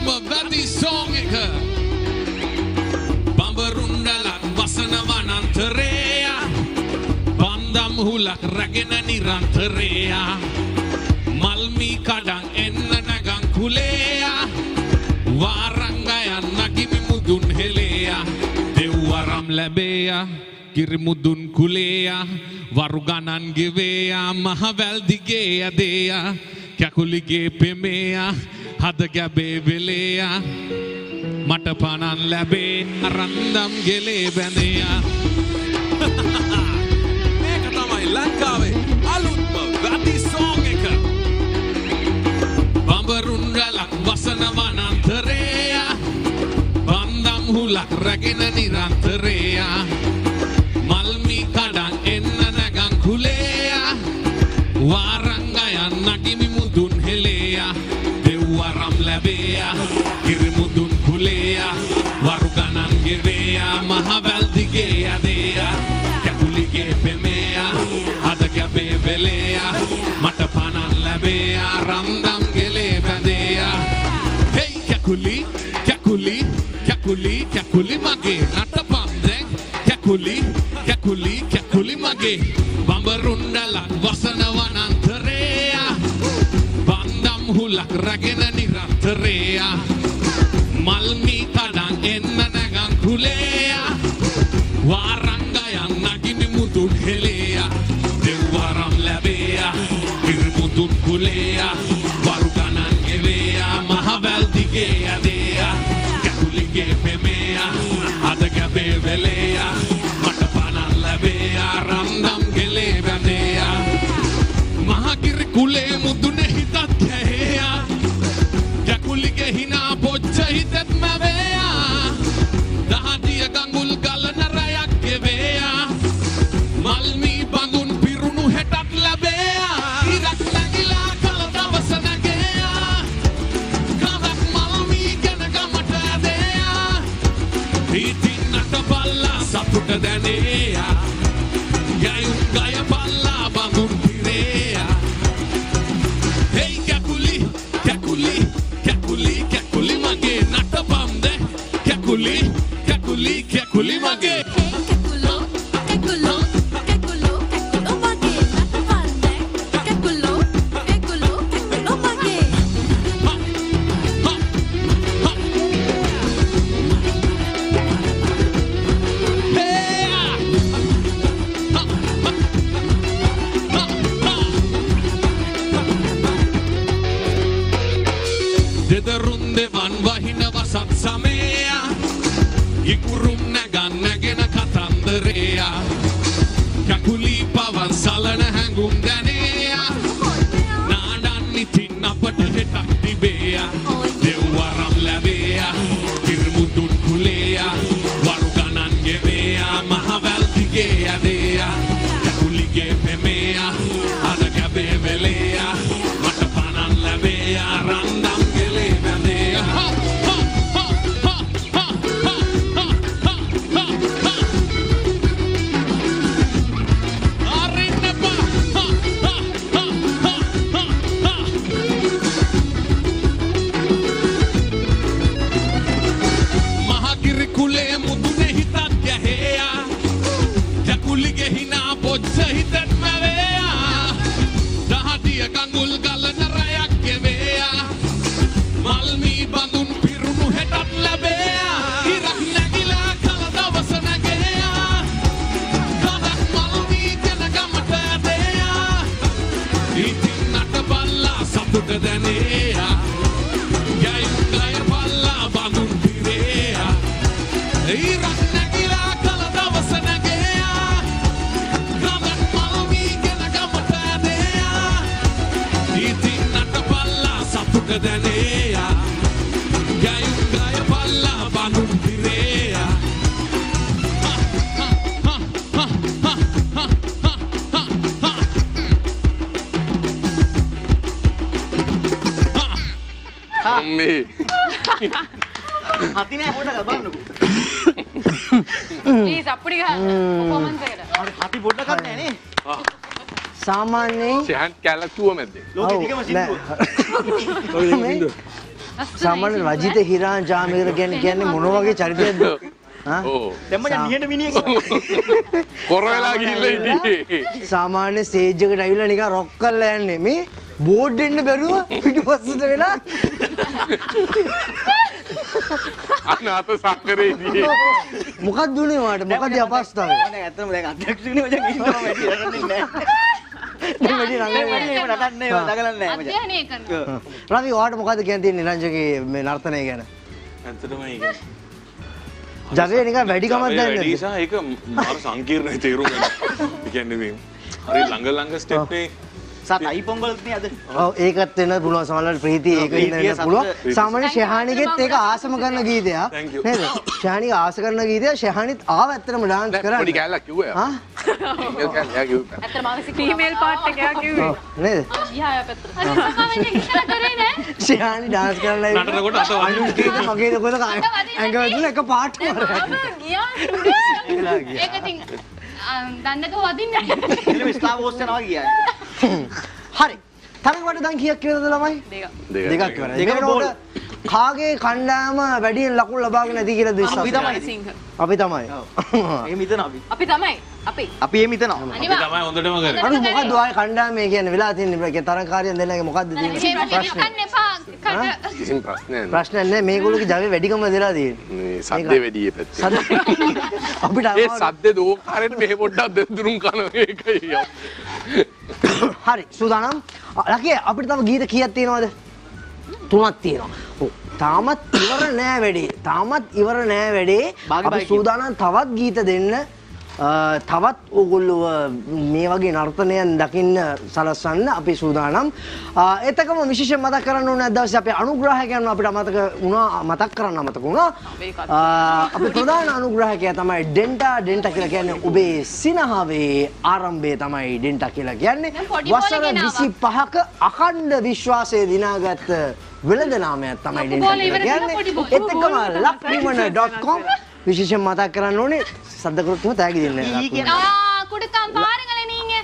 අලුත්ම වැදි සෝං එක බඹරුන්ඩලක් වසන වනන්තරේය බන්දම් හුලක් රැගෙන නිරන්තරේය මල්මී කඩන් එන්න නැගන් කුලේය වාරංගයන් නගිමි මුදුන් හෙලේය දෙව්වරම් ලැබේය කිරිමුදුන් කුලේය වරු ගණන් ගෙවේය මහවැල් දිගේ යදේය කැකුලිගේ පෙමේය හද ගැබේ වෙලේය මට පනන් ලැබේ රන්දම් ගෙලේ බැඳේය මේක තමයි ලංකාවේ අලුත්ම වැදි සෝං එක බඹරුන්ගලක් වසන වනන්තරේය බන්දම් හුලක් රැගෙන නිරන්තරේය මල්මී කඩන් එන්න නැගන් කුලේය වාරංගයන් නගිමි මුදුන් හෙලේය දෙව්වරම් ලැබේය කිරිමුදුන් කුලේය වරු ගණන් ගෙවේය මහවැල් දිගේ යදේය කැකුලිගේ පෙමේය හද ගැබේ වෙලේය මට පනන් ලැබේය රන්දම් ගෙලේ බැඳේය හෙයි කැකුලි කැකුලි කැකුලි කැකුලි මගේ නටපන් දැන් කැකුලි කැකුලි කැකුලි මගේ බඹරුන්ඩලක් වසන වනන්තරේය බන්දම් හුලක් රැගෙන නිරන්තරේය මල්මී කඩන් එන්න නැගන් කුලේය වාරංගයන් නගිමි මුදුන් හෙලේය දෙව්වරම් ලැබේය කිරිමුදුන් කුලේය වරු ගණන් ගෙවේය මහවැල් දිගේ යදේය කැකුලිගේ පෙමේය අද ගැබේ වෙලේය මට පනන් ලැබේය රන්දම් ගෙලේ බැඳේය මහකිරි කුලේ මුදුනේ හිතත් කැහේය කැකුලිගේ හිනා පොච්ච හිතත් මැවේය දහදිය ගඟුල් ගලන රැයක් ගෙවේය මල්මී බඳුන් පිරුණු හෙටත් ලැබේය ඉරක් නැගිලා කල දවස නැගේය කඳක් මල්මී ගැන ගමට ඇදේය ඉතින් නටබල්ලා සතුට දැනේය යයුම් ගය බල්ලා බඳුන් පිරේය හෙයි කැකුලි කැකුලි කැකුලි කැකුලි මගේ නටපම් දැන් කැකුලි කැකුලි කැකුලි මගේ දෙදරුන් දෙවන් වහින වසත් සමේය ඉකුරුම් නැගන් නැගෙන කතන්දරේය කැකුලි පවන් සලන හැඟුම් දැනේය නාඩන් ඉතින් අපට හෙටක් තිබේය දෙව්වරම් ලැබේය කිරිමුදුන් කුලේය වරු ගණන් ගෙවේය මහවැල් දිගේ යදේය කැකුලිගේ පෙමේය අද ගැබේ වෙලේය මට පනන් ලැබේය රන්දම් ගෙලේ බැඳේය මහකිරි කුලේ මුදුනේ හිතත් ගැහේය කැකුලිගේ හිනා පොච්ච හිතත් මැවේය දහදිය ගඟුල් ගලන රැයක් ගෙවේය මල්මී බඳුන් පිරුණු හෙටත් ලැබේය ඉරක් නැගිලා කල දවස නැගේය කඳක් මල්මී ගැන ගමට ඇදේය ඉතින් නටබල්ලා සතුට දැනේය යයින් ගය බල්ලා බඳුන් පිරේය ඉරක් නැගිලා කල දවස නැගේය කඳක් මල්මී ගැන ගමට ඇදේය ඉතින් නටබල්ලා සතුට දැනේය යයින් ගය බල්ලා බඳුන් පිරේය අම්මේ හති නෑ පොඩ්ඩක් බලන්නකෝ ප්ලීස් අප්පුඩි ගහන්න පර්ෆෝමන්ස් එකට හති පොඩ්ඩක්වත් නෑ නේ සාමාන්‍යයෙන් සහන් කැලතුව මැද්දේ ලෝකෙ දිගම සින්දුව සින්දුව සාමාන්‍ය රජිත හිරාන් ජාමීර කියන්නේ කියන්නේ මොන වගේ චරිතයක්ද? හා? ඕ. දැන් මචං නිහඬ මිනිහෙක්. කොර වෙලා ගිහිල්ලා ඉතින්. සාමාන්‍ය ස්ටේජ් එකට ඇවිල්ලා නිකන් රොක් කරලා යන්නේ මේ බෝඩ් දෙන්න බැරුව පිටුපස්සට වෙලා අනාත සක්කරේදී මොකක්ද උනේ වාට මොකක්ද අපස්ථාවේ? මම ඇත්තම දැන් අධ්‍යක්ෂකනේ මචං ඉන්නවා වැඩි රටන්නේ නැහැ. මේ වැඩි රංගනේ එහෙම රටන්නේ නැහැ දගලන්නේ නැහැ මචං. අධ්‍යයනය කරනවා. රවි වාට මොකද්ද කියන්න තියෙන්නේ නිරංජගේ මේ නර්තනය ගැන? ඇත්තටම ඒක ජගේ නිකන් වැඩි කමක් දැන් වැඩි නැද්ද? නිසා ඒක මාර සංකීර්ණයි තේරුම් ගන්න. ඒ කියන්නේ මේ හරි ළඟ ළඟ ස්ටෙප් මේ සත් අයිපොංගලත් නේ අද. ඔව් ඒකත් වෙන පුළුවන් සමහරවිට ප්‍රීති ඒක ඉන්න වෙන්න පුළුවන්. සාමාන්‍ය ශහානිගෙත් ඒක ආසම කරන ගීතයක් නේද? ශහානික ආස කරන ගීතයක් ශහානිත් ආව ඇත්තටම ඩාන්ස් කරන්න. පොඩි කැලක් කිව්වා. හා? ඊමේල් කැලක් කිව්වා. ඇත්තටම ෆීමේල් පාර්ට් එක යා කිව්වේ. නේද? යා යා පැත්තට. අර සමාවෙන්නේ හිතලා කරේ නෑ. ශහානි ඩාන්ස් කරලා නටනකොට අත වදින්න. අනුන් කීද මගේ දකොල ඇඟ වැදුන එක පාට මාරයක්. ගියා. ඒක ඉතින් දන්නක වදින්නේ. එළම ස්ටාර් වෝස් යනවා කියන්නේ. හරි. තරඟවට දැන් කීයක් කියලාද ළමයි? දෙක. දෙකක් ඉවරයි. දෙකම බෝල්. කාගේ කණ්ඩායම වැඩියෙන් ලකුණු ලබාගෙන නැති කියලා විශ්වාස අපි තමයි සිංහ. අපි තමයි. එහෙම හිතනවා අපි. අපි තමයි. අපි. අපි එහෙම හිතනවා. අපි තමයි හොඳටම කරේ. අනු මොකද්ද ඔයාගේ කණ්ඩායමේ කියන්නේ වෙලා තියෙන්නේ මේකේ තරඟකාරයන් දෙන්නගේ මොකද්ද තියෙන්නේ ප්‍රශ්නේ? කන්න එපා. කට. කිසිම ප්‍රශ්නයක් නැහැ. ප්‍රශ්නයක් නැහැ මේගොල්ලෝගේ ජවයේ වැඩිකම දෙලා තියෙන්නේ. මේ සද්දේ වැඩි පැත්තේ. සද්ද අපිට ඒ සද්දේ දෝකාරයට මෙහෙ පොඩ්ඩක් දෙදුරුම් කන එකයි. හරි සූදානම් ලකිය අපිට තව ගීත කීයක් තියෙනවද? තුනක් තියෙනවා. ඔව් තාමත් ඉවර නෑ වැඩේ. තාමත් ඉවර නෑ වැඩේ. අපි සූදානම් තවත් ගීත දෙන්න. තවත් ඕගොල්ලෝ මේ වගේ නර්තනයන් දකින්න සලස්වන්න අපි සූදානම්. එතකම විශේෂයෙන් මතක් කරන්න ඕනේ අද දවසේ අපේ අනුග්‍රාහකයන් අපිට මතක වුණා මතක් කරන්න මතක වුණා. අපේ ප්‍රධාන අනුග්‍රාහකයා තමයි ඩෙන්ටා. ඩෙන්ටා කියලා කියන්නේ ඔබේ සිනහවේ ආරම්භය තමයි ඩෙන්ටා කියලා කියන්නේ. වසර විසිපහක අඛණ්ඩ විශ්වාසය දිනාගත් වෙළඳ නාමයක් තමයි ඩෙන්ටා කියලා කියන්නේ. එතකම ලක්විමන ඩොට් කොම් විශේෂයෙන් මතක් කරන්න ඕනේ සද්ද කරුත් තෑගි දෙන්න. ආ කුඩකම් පාරගල නීங்க.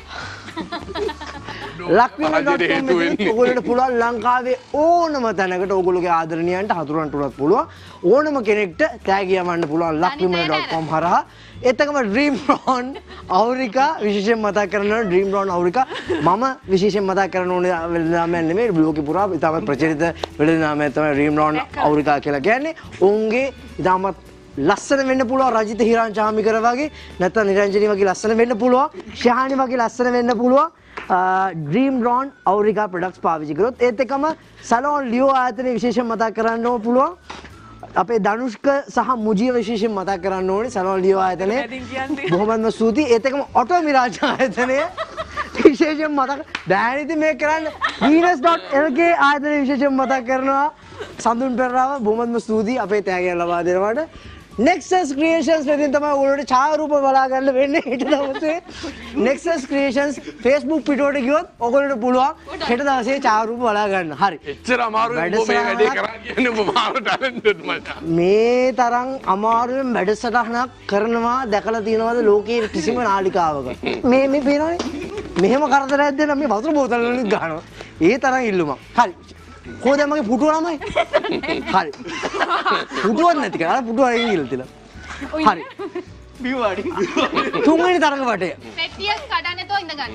ලක්විමන ඩොට් කොම් එකේ ඔයගොල්ලන්ට පුළුවන් ලංකාවේ ඕනම තැනකට ඔයගොල්ලෝගේ ආදරණීයන්ට හතුරන්ට උනත් පුළුවන් ඕනම කෙනෙක්ට තෑගි යවන්න පුළුවන් ලක්විමන ඩොට් කොම් හරහා. එතකම ඩ්‍රීම් රෝන් අවුරිකා විශේෂයෙන් මතක් කරන්න ඕනේ ඩ්‍රීම් රෝන් අවුරිකා මම විශේෂයෙන් මතක් කරන්න ඕනේ වෙළඳාමයක් නෙමෙයි ලෝකේ පුරා ඉතාමත් ප්‍රචලිත වෙළඳාමයක් තමයි ඩ්‍රීම් රෝන් අවුරිකා කියලා කියන්නේ. උන්ගේ ඉතාමත් ලස්සන වෙන්න පුළුවන් රජිත හිරාන් චාමිකර වගේ නැත්නම් නිරංජනී වගේ ලස්සන වෙන්න පුළුවන් ශහානි වගේ ලස්සන වෙන්න පුළුවන් ඩ්‍රීම් රෝන් අවුරිකා ප්‍රොඩක්ට්ස් පාවිච්චි කරොත් ඒත් එක්කම සැලෝන් ලියෝ ආයතනයේ විශේෂයෙන් මතක් කරන්න ඕන පුළුවන්. අපේ ධනුෂ්ක සහ මුජිය විශේෂයෙන් මතක් කරන්න ඕනේ සැලෝන් ලියෝ ආයතනයේ බොහොමත්ම ස්තුතියි. ඒත් එක්කම ඔටෝ මිරාජ් ආයතනයේ විශේෂයෙන් මතක් බෑනිති මේ කරන්න venus dot l k ආයතනයේ විශේෂයෙන් මතක් කරනවා සඳුන් පෙරරාව බොහොමත්ම ස්තුතියි අපේ තෑගියන් ලබා දෙනවට. Nexus Creations වෙනින් තමයි ඔයගොල්ලෝට ඡායාරූප බලා ගන්න වෙන්නේ හෙට දවසේ. Nexus Creations Facebook පිටුවට ගියොත් ඔයගොල්ලෝට පුළුවන් හෙට දවසේ ඡායාරූප බලා ගන්න. හරි. එච්චර අමාරුයි ඔබ මේ වැඩේ කරා කියන්නේ ඔබ මාර ටැලන්ටඩ් මචං. මේ තරම් අමාරුවෙන් වැඩසටහනක් කරනවා දැකලා තියෙනවද ලෝකයේ කිසිම නාලිකාවක? මේ මේ පේනවනේ. මෙහෙම කරදරයක් දෙන්න මේ වතුර බෝතල් වලින් ගන්නවා. ඒ තරම් ඉල්ලුමක්. හරි. කොහොමද මගේ පුටුව ළමයි? හරි. පුටුවක් නැති කරලා පුටුව අයින් ගිහලා තියලා. හරි. බිව්වාඩි. තුන්වෙනි තරඟ වටේ. පෙට්ටියක් කඩන්න නැතුව ඉඳ ගන්න.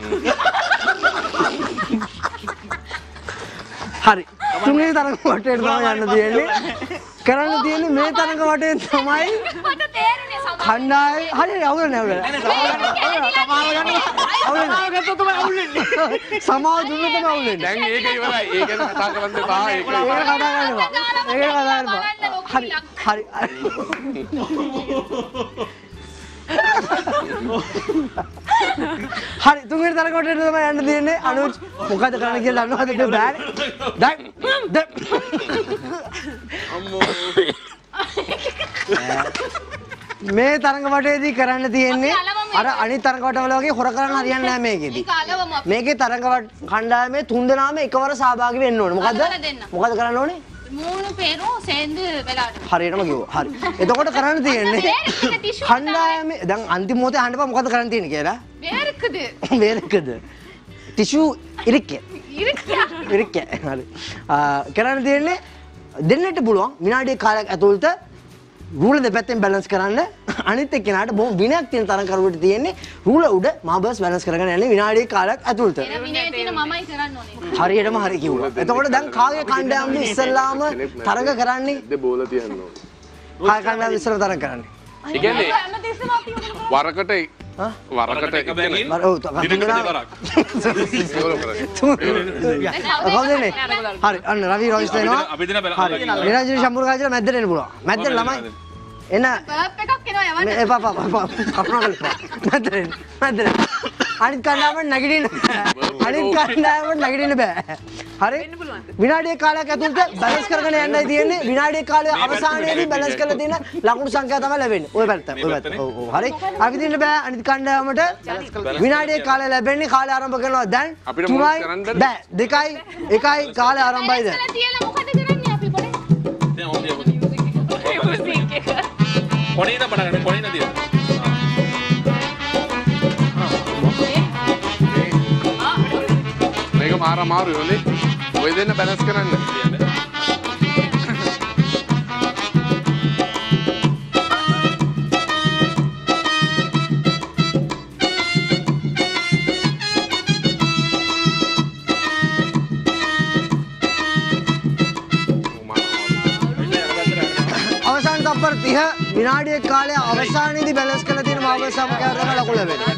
හරි. තුන්වෙනි තරඟ වටේට තමයි යන්න තියෙන්නේ. කරන්න තියෙන්නේ මේ තරඟ වටේ තමයි මට තේරුනේ සමහර කණ්ඩායම හරි අවුල නෑ අවුල. සමාව ගත්තොත් තමයි අවුල් වෙන්නේ. සමාව දුන්නොත් තමයි අවුල් වෙන්නේ. දැන් ඒක ඉවරයි. ඒක ගැන කතා කරන්න එපා. ඒක ඒක කතා කරන්න එපා. ඒක කතා කරන්න එපා. හරි හරි. හරි තුන්වෙනි තරඟ වටේට තමයි යන්න තියෙන්නේ. අනුජ් මොකද කරන්න කියලා දන්නවද? බෑනේ. දැන් දැන් අම්මෝ මේ තරඟ වටේදී කරන්න තියෙන්නේ අර අනිත් තරඟ වටවල වගේ හොර කරන්න හරියන්නේ නැහැ මේකෙදි. මේකේ තරඟ කණ්ඩායමේ තුන් දෙනාම එකවර සහභාගී වෙන්න ඕනේ. මොකද්ද? මොකද කරන්න ඕනේ? මූණු පෙරෝ සෙන්ද වෙලාවට. හරියටම කිව්වා. හරි. එතකොට කරන්න තියෙන්නේ කණ්ඩායමේ දැන් අන්තිම මොහොතේ අහන්න බෑ මොකද කරන්න තියෙන්නේ කියලා. වේරකද? වේරකද? ටිෂු ඉරික්කේ. ඉරික්කා. ඉරික්කේ. හරි. කරන්න තියෙන්නේ දෙන්නට පුළුවන් විනාඩි කාලයක් ඇතුළත රූල දෙපැත්තෙන් බැලන්ස් කරන්න අනිත් එක්කෙනාට බොහොම විනයක් තියෙන තරඟකරුවට තියෙන්නේ රූල උඩ මාබල්ස් බැලන්ස් කරගෙන යන්නේ විනාඩි කාලයක් ඇතුළත. එන විනය තියෙන මමයි කරන්න ඕනේ. හරියටම හරි කිව්වා. එතකොට දැන් කාගේ කණ්ඩායමද ඉස්සල්ලාම තරඟ කරන්නේ? දෙ බෝල තියන්න ඕනේ. කාගේ කණ්ඩායමද ඉස්සල්ලාම තරඟ කරන්නේ? ඒ කියන්නේ වරකට වරකට එක බැගින් දිනකට දෙවරක්. කවුද එන්නේ? හරි අන්න රවි රොයිස් දෙනවා. අපි දින බැල. හරි. නිරංජන ශම්පුරකාජල මැද්දට එන්න පුළුවන්. මැද්දට ළමයි. එන බර්ප් එකක් එනවා යවන්න. එපා පා පා කරුණාකරලා මැද්දට එන්න. මැද්දට. අනිත් කණ්ඩායමට නැගිටින්න. අනිත් කණ්ඩායමට නැගිටින්න බෑ. හරි? විනාඩියක් කාලයක් ඇතුළත බැලන්ස් කරගෙන යන්නයි තියෙන්නේ. විනාඩියේ කාලය අවසානයේදී බැලන්ස් කරලා තියෙන ලකුණු සංඛ්‍යාව තමයි ලැබෙන්නේ. ඔය පැත්ත. ඔය පැත්ත. ඔව් ඔව් හරි. අපි දින්න බෑ අනිත් කණ්ඩායමට විනාඩියේ කාලය ලැබෙන්නේ. කාලය ආරම්භ කරනවා දැන්. තුනයි බෑ දෙකයි එකයි කාලය ආරම්භයි දැන්. තියලා මොකද කරන්නේ අපි පොඩේ? දැන් ඔය කොනේ ඉඳන් පටන් ගන්න කොනේ ඉඳන් දියලා. මේක මාර අමාරුයි ඔලේ. ඔය දෙන්න බැලන්ස් කරන්න. අවසාන තප්පර තිහ විනාඩියේ කාලය අවසානයේදී බැලන්ස් කරලා තියෙන මාබල් සමකයව තමයි ලකුණු ලැබෙන්නේ.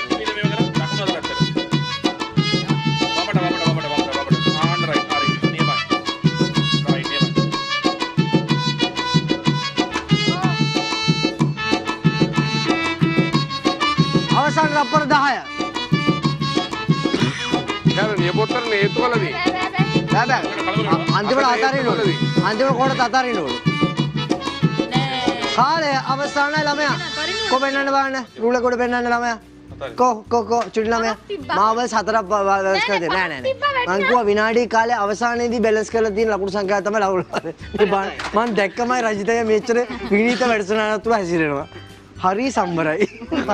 අවසාන තප්පර දහය. යාර නියපොත්තර නේතුවලදී. බෑ බෑ. අන්තිමට අතාරින්න ඕනේ. අන්තිමට කොට අතාරින්න ඕනේ. කාලය අවසානයි ළමයා. කො පෙන්නන්න බලන්න. රූල කොට පෙන්නන්න ළමයා. කො කො කො චුටි ළමයා. මාවල්ස් හතරක් බැලන්ස් කරලා දෙන්න. නෑ නෑ නෑ. මං කිව්වා විනාඩි කාලේ අවසානයේදී බැලන්ස් කරලා තියෙන ලකුණු සංඛ්‍යාව තමයි ලකුණු. මං දැක්කමයි රජිතය මෙච්චර විනීත වැඩසටහනක් තුල හැසිරෙනවා. හරි සම්බරයි.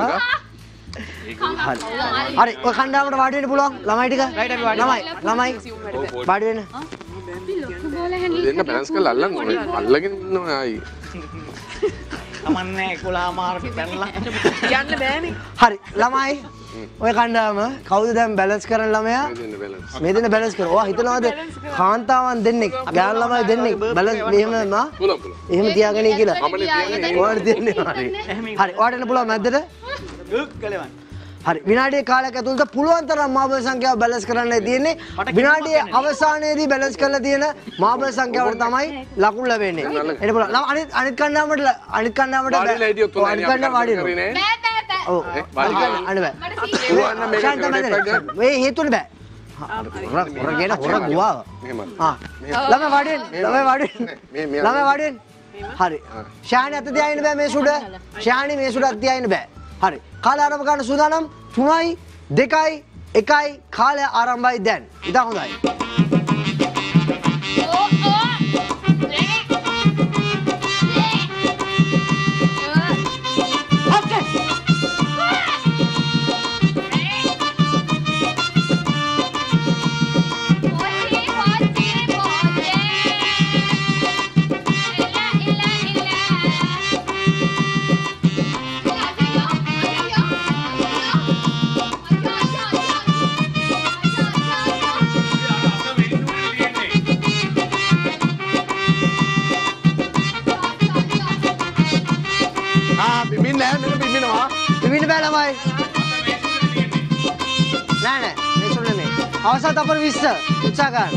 හරි. හරි ඔය කණ්ඩායමට වාඩි වෙන්න පුළුවන් ළමයි ටික. ළමයි ළමයි වාඩි වෙන්න. දෙන්න බැලන්ස් කරලා අල්ලන්න ඕනේ. අල්ලගෙන ඉන්නවා ආයි. අමන්නේ එකොළහ මාරට පැනලා යන්න බෑනේ. හරි ළමයි ඔය කණ්ඩායම කවුද දැන් බැලන්ස් කරන ළමයා? දෙන්න බැලන්ස්. මේ දෙන්න බැලන්ස් කරනවා. ඔයා හිතනවාද කාන්තාවන් දෙන්නෙක් ගෑනු ළමයි දෙන්නෙක් බැලන්ස් මෙහෙම නා? පුළුවන් පුළුවන්. එහෙම තියාගෙන ඉයි කියලා. මමනේ තියන්නේ. ඔයාලට තියන්නේ හරි. හරි ඔයාලට එන්න පුළුවන් මැද්දට? උක් කලවන්. හරි විනාඩියේ කාලයක් ඇතුළත පුළුවන් තරම් මාබල් සංඛ්‍යාව බැලන්ස් කරන්නයි තියෙන්නේ. විනාඩියේ අවසානයේදී බැලන්ස් කරලා තියෙන මාබල් සංඛ්‍යාවට තමයි ලකුණු ලැබෙන්නේ. එන්න පුළුවන්. ළම අනිත් අනිත් කණ්ඩායමට අනිත් කණ්ඩායමට වාඩිලා හිටියොත් හොඳයි. අනිත් කණ්ඩායම වාඩි වෙනවා. නේ. බෑ බෑ බෑ. ඔව්. වාඩිලා අන්න බෑ. පුළුවන් නම් මේක ශාන්ත මැදට. මේ හේතුනේ බෑ. හොර හොර ගෙන හොර ගුවාව. මෙහෙම. ආ. ළම වාඩි වෙන්න. ළම වාඩි වෙන්න. මේ මේ ළම වාඩි වෙන්න. හරි. ශානි අත තියාගෙන බෑ මේ සුඩ. ශානි මේ සුඩක් තියාගෙන බෑ. හරි. කාලය ආරම්භ කරන්න සූදානම්. තුනයි දෙකයි එකයි කාලය ආරම්භයි දැන්. ඉතින් හොඳයි. ඕ ඕ. ඕකේ. වින්න බෑ ළමයි. නෑ නෑ මේ සුළු නේ. අවසන් තප්පර විස්ස උත්සාහ ගන්න.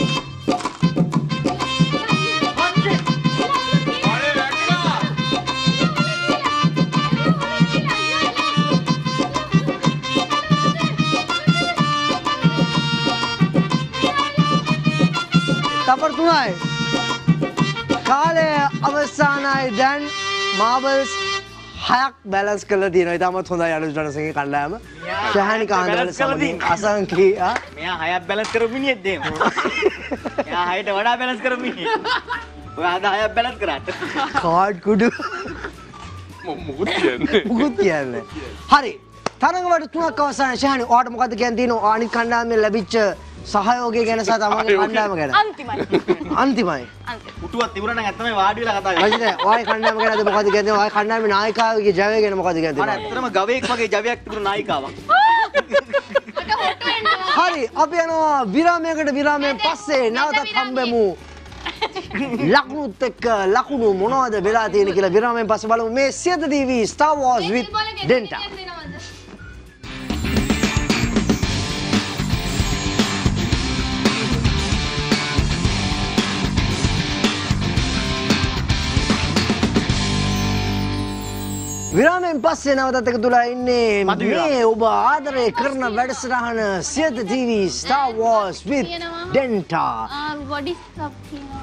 තප්පර තුනයි. කාලය අවසానයි දැන් මාබල්ස් හයක් බැලන්ස් කරලා තියෙනවා. ඉතාමත් හොඳයි අනුජ් රණසිංහගේ කණ්ඩායම. ශහානි කාන්දරන සමගින් අසංකී ආ මෙයා හයක් බැලන්ස් කරපු මිනිහෙක් දෙමු. එයා හයට වඩා බැලන්ස් කරපු මිනිහෙක්. ඔයා අද හයක් බැලන්ස් කරාට. කාඩ් කුඩු මොකුත් කියන්නේ. මොකුත් කියන්නේ. හරි. තරඟ වල තුනක් අවසන් ශහානි ඔයාට මොකද්ද කියන්න තියෙන්නේ? අනිත් කණ්ඩායමෙන් ලැබිච්ච සහයෝගය ගැන සහ තමන්ගේ කණ්ඩායම ගැන. අන්තිමයි. අන්තිමයි. උටුවක් තිබුණා නම් ඇත්තම වාඩි වෙලා කතා කරා. රජිත ඔය කණ්ඩායම ගැන අද මොකද කියන්නේ? ඔය කණ්ඩායමේ නායකයාගේ ජවය ගැන මොකද අර කියන්නේ? ඇත්තටම ගවයෙක් වගේ ජවයක් තිබුණු නායිකාවක්. හරි අපි යනවා විරාමයකට. විරාමයෙන් පස්සේ නැවතත් හම්බෙමු. ලකුණුත් එක්ක ලකුණු මොනවද වෙලා තියෙන්නේ කියලා විරාමයෙන් පස්සේ බලමු. මේ Siyatha TV Star Wars with Denta. විරාමයෙන් පස්සේ නැවතත් එකතු වෙලා ඉන්නේ මේ ඔබ ආදරය කරන වැඩසටහන Siyatha TV Star Wars with Denta. Body scrub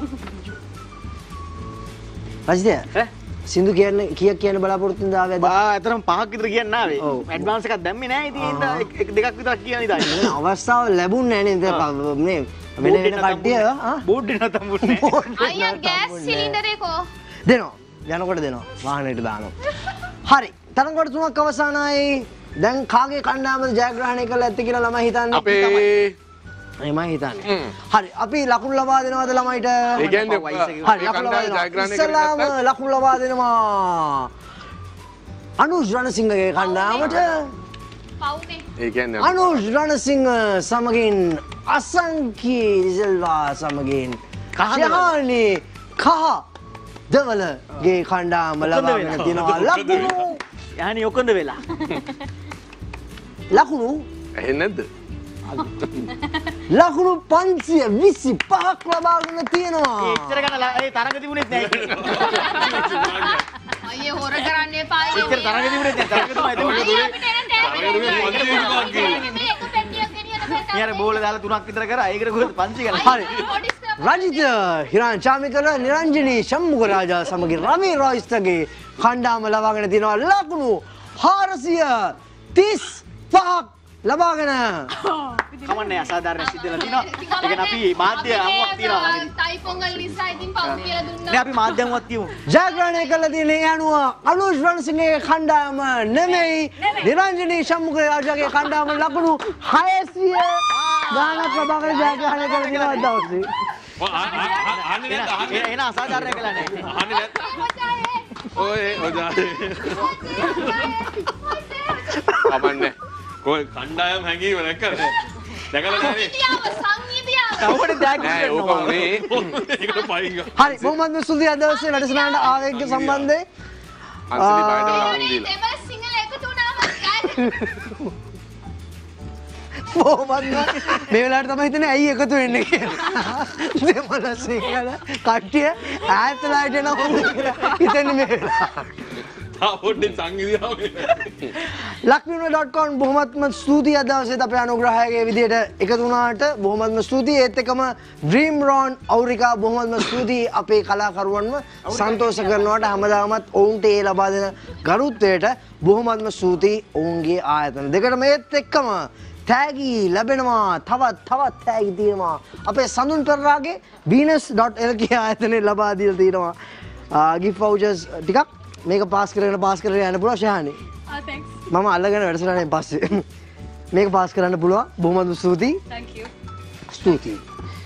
කියනවා. රජිත සින්දු කියන්නේ කීයක් කියන්න බලාපොරොත්තු වෙනද ආවේ? බා ඇත්තටම පහක් විතර කියන්න ආවේ. ඇඩ්වාන්ස් එකක් දැම්මේ නැහැ. ඉතින් ඒත් එක දෙකක් විතරක් කියන්න ඉතින්. අවස්ථාව ලැබුණේ නැහැ නේද? මේ වෙන වෙන කට්ටිය බූට් දෙන්න තම්බුන්නේ. අයියා ගෑස් සිලින්ඩරේ කෝ? දෙනවා. යනකොට දෙනවා. වාහනේට දානවා. හරි. තරඟ තුනක් අවසానයි. දැන් කාගේ කණ්ඩායමද ජයග්‍රහණය කරලා ඇත්තේ කියලා ළමයි හිතන්නේ? අපේ එමයි හිතන්නේ. හරි. අපි ලකුණු ලබා දෙනවද ළමයිට? ඒ කියන්නේ හරි ලකුණු ලබා දෙනවා. ඉස්සලාම ලකුණු ලබා දෙනවා. අනුෂ් රණසිංහගේ කණ්ඩායමට පවුනේ. ඒ කියන්නේ අනුෂ් රණසිංහ සමගින් අසංකී සිල්වා සමගින් කහානි කහ දවලගේ කණ්ඩායම ලබාගෙන තිනවා ලකුණු. යහනි ඔකොන්ද වෙලා. ඇහෙන්නේ ලකුණු නැද්ද? ලකුණු පන්සිය විසි පහක් ලබාගෙන තියෙනවා. එච්චර ගන්න ඒ තරඟ තිබුණෙත් නැහැ. අයියේ හොර කරන්න එපා. එච්චර තරඟ තිබුණෙත් නැහැ. තරඟ තමයි මේක පෙට්ටියක් ගෙනියන පෙට්ටියක්. ඊයර බෝල දාලා තුනක් විතර කරා. ඒකට කොහෙද පන්සි ගන්න. හරි. රජිත හිරාන් චාමිකල නිරංජනී ෂම්මුග රාජා සමගින් රවි රොයිස්ටගේ කණ්ඩායම ලබාගෙන තියෙනවා ලකුණු හාරසිය තිස් පහක් ලබාගෙන. කමන්නේ අසාධාරණ සිද්ධ වෙලා තිනවා. ඒ කියන්නේ අපි මාධ්‍ය අමුවක් තියනවා. තයි පොංගල් නිසා ඉතින් පව් කියලා දුන්නා. නේ අපි මාධ්‍ය අමුවක් තියමු. ජයග්‍රහණය කළ තියෙන ඒ අනුව අනුෂ් රණසිංහගේ කණ්ඩායම නෙමෙයි නිරංජනී ෂම්මුග රාජාගේ කණ්ඩායම ලකුණු හයසිය ගානක් ලබාගෙන ජයග්‍රහණය කළ තියෙනවා දවසේ. අහන්නේ නැද්ද? එන එන අසාධාරණ කළා නෑ. අහන්නේ නැද්ද? ඔය ඔජානේ. කමන්නේ. කොයි කණ්ඩායම් හැංගීම නැක්කද? දැකලා නැනේ. සංගීතය. කවුරුද දැක්කේ? නෑ ඕක උනේ. ඒකට පයින් ගා. හරි මොහොමඩ් මුස්තුදි අද දවසේ වැඩසටහනට ආවේග සම්බන්ධයෙන් අන්සලි බයට ලකුණු දීලා. දෙමළ සිංහල එකතු වුණාම ගායන. මොහොමඩ් මේ වෙලාවට තමයි හිතන්නේ ඇයි එකතු වෙන්නේ කියලා. දෙමළ සිංහල කට්ටිය ඈතලා හිටියන හොඳ කියලා හිතන්නේ මේ වෙලාවට. තා පොඩ්ඩේ සංගීතය. ලක්විනෝ ඩොට් කොම් බොහොමත්ම ස්තුතියි අද දවසේත් අපේ අනුග්‍රහයගේ විදියට එකතු වුණාට බොහොමත්ම ස්තුතියි. ඒත් එකම ඩ්‍රීම් රෝන් අවුරිකා බොහොමත්ම ස්තුතියි අපේ කලාකරුවන්ව සන්තෝෂ කරනවට හැමදාමත් ඔවුන්ට ඒ ලබා දෙන ගරුත්වයට බොහොමත්ම ස්තුතියි ඔවුන්ගේ ආයතන දෙකටම. ඒත් එක්කම තෑගි ලැබෙනවා තවත් තවත් තෑගි තියෙනවා අපේ සඳුන් පෙරරාගේ venus dot l ගේ ආයතනයේ ලබා දීලා තියෙනවා gift vouchers ටිකක්. මේක පාස් කරගෙන පාස් කරගෙන යන්න පුළුවන් ශාහනි. ආ තැන්ක්ස්. මම අල්ලගෙන වැඩසටහනෙන් පස්සේ මේක පාස් කරන්න පුළුවන්. බොහොමත්ම ස්තුතියි. thank you. ස්තුතියි.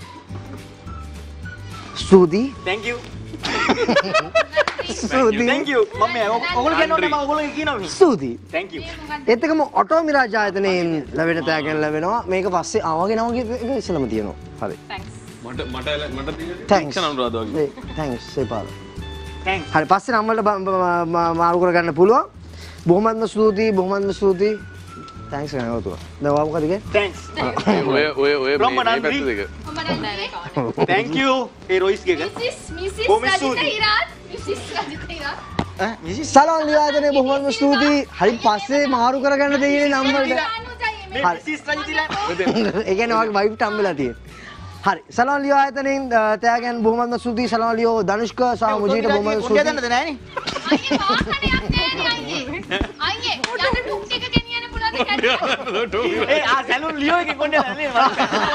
ස්තුතියි. thank you. ස්තුතියි. thank you. මම ඔයගොල්ලෝ කියනකොට මම ඔයගොල්ලෝ කියනවා. ස්තුතියි. thank you. ඒත් එකම ඔටෝ මිරාජ් ආයතනයෙන් ලැබෙන තෑග්ගක් ලැබෙනවා. මේක පස්සේ ආවගේ නමගේ එක ඉස්සලම තියෙනවා. හරි. thanks. මට මට මට තියෙන්නේ Thanks. අනුරාධ වගේ. තැන්ක්ස් සේපාල. thanks. හරි පස්සේ නම් වලට මාරු කරගන්න පුළුවන්. බොහොමත්ම ස්තුතියි බොහොමත්ම ස්තුතියි. තැන්ක්ස් ගන්නවා තුවා. දැන් ඔයා මොකද කියන්නේ? thanks. ඔය ඔය ඔය From මේ මේ Manandri. පැත්ත දෙක. thank you. ඒ රොයිස් ගෙක. මිසිස් මිසිස් කොහොම රජිත ස්තුතියි. හිරාත් මිසිස් රජිත හිරාත් ඈ මිසිස් සලෝන් ලියාදනේ බොහොමත්ම ස්තුතියි. හරි පස්සේ මාරු කරගන්න දෙන්නේ නම් වලට. මේ මිසිස් රජිතලා ඒ කියන්නේ ඔයාගේ වයිෆ්ට හම්බෙලා තියෙන්නේ. හරි සලෝන් ලියෝ ආයතනෙන් තෑගයන් බොහොමත්ම ස්තුතියි. සලෝන් ලියෝ ධනුෂ්ක සහ මුජීට බොහොමත්ම කුණ්ඩය ස්තුතියි. දන්නද නෑනේ? අයියේ වාහනයක් නෑනේ අයියේ අයියේ යන්න ටුක් ටික ගෙනියන්න පුළුවන්ද කැඩේ ඒ ආ සැලුන් ලියෝ එකේ කුණ්ඩය දන්නේ ආ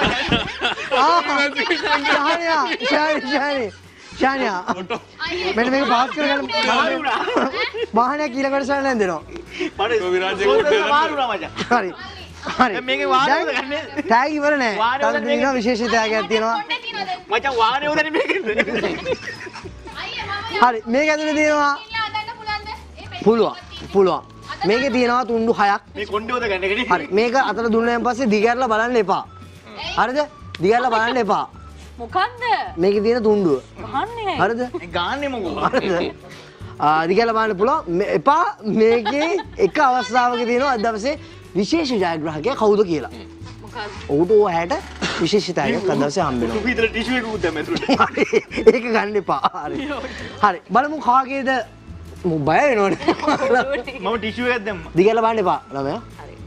ශානියා ශානි ශානි ශානියා අයියේ මෙන්න මේක පාස් කරගන්න වාහනයක් ඊළඟට සල්ලෙන් දෙනවා. මට විරාජේ කුණ්ඩය මාරුනා මචං. හරි හරි. මේකේ වාරවල ගන්නේ. ටැග් ඉවර නෑ. තව තියෙනවා විශේෂ ටැගයක් තියෙනවා. මචං වාරේ උදනේ මේකෙන්ද. හරි මේක ඇතුලේ තියෙනවා පුළුවන් පුළුවන්. මේකේ තියෙනවා තුණ්ඩු හයක්. මේ කොණ්ඩේ උද ගන්න එකනේ. හරි මේක අතට දුන්නාන් පස්සේ දිගහැරලා බලන්න එපා. හරිද? දිගහැරලා බලන්න එපා. මොකද්ද? මේකේ තියෙන තුණ්ඩුව. ගහන්නේ. හරිද? ඒ ගාන්නේ මොකෝ. හරිද? ආ දිගහැරලා බලන්න පුළුවන්. එපා මේකේ එක අවස්ථාවක තියෙනවා අද දවසේ විශේෂ ජයග්‍රාහකයා කවුද කියලා. මොකද්ද? ඔහුට ඔයාට විශේෂිතයක් අද දවසේ හම්බ වෙනවා. විතර ටිෂු එක උද්දම ඇතුළට. ඒක ගන්න එපා. හරි. හරි බලමු කාගේද මම බය වෙනවනේ. මම ටිෂු එකක් දැම්මා. දිගහැරලා බලන්න එපා ළමයා.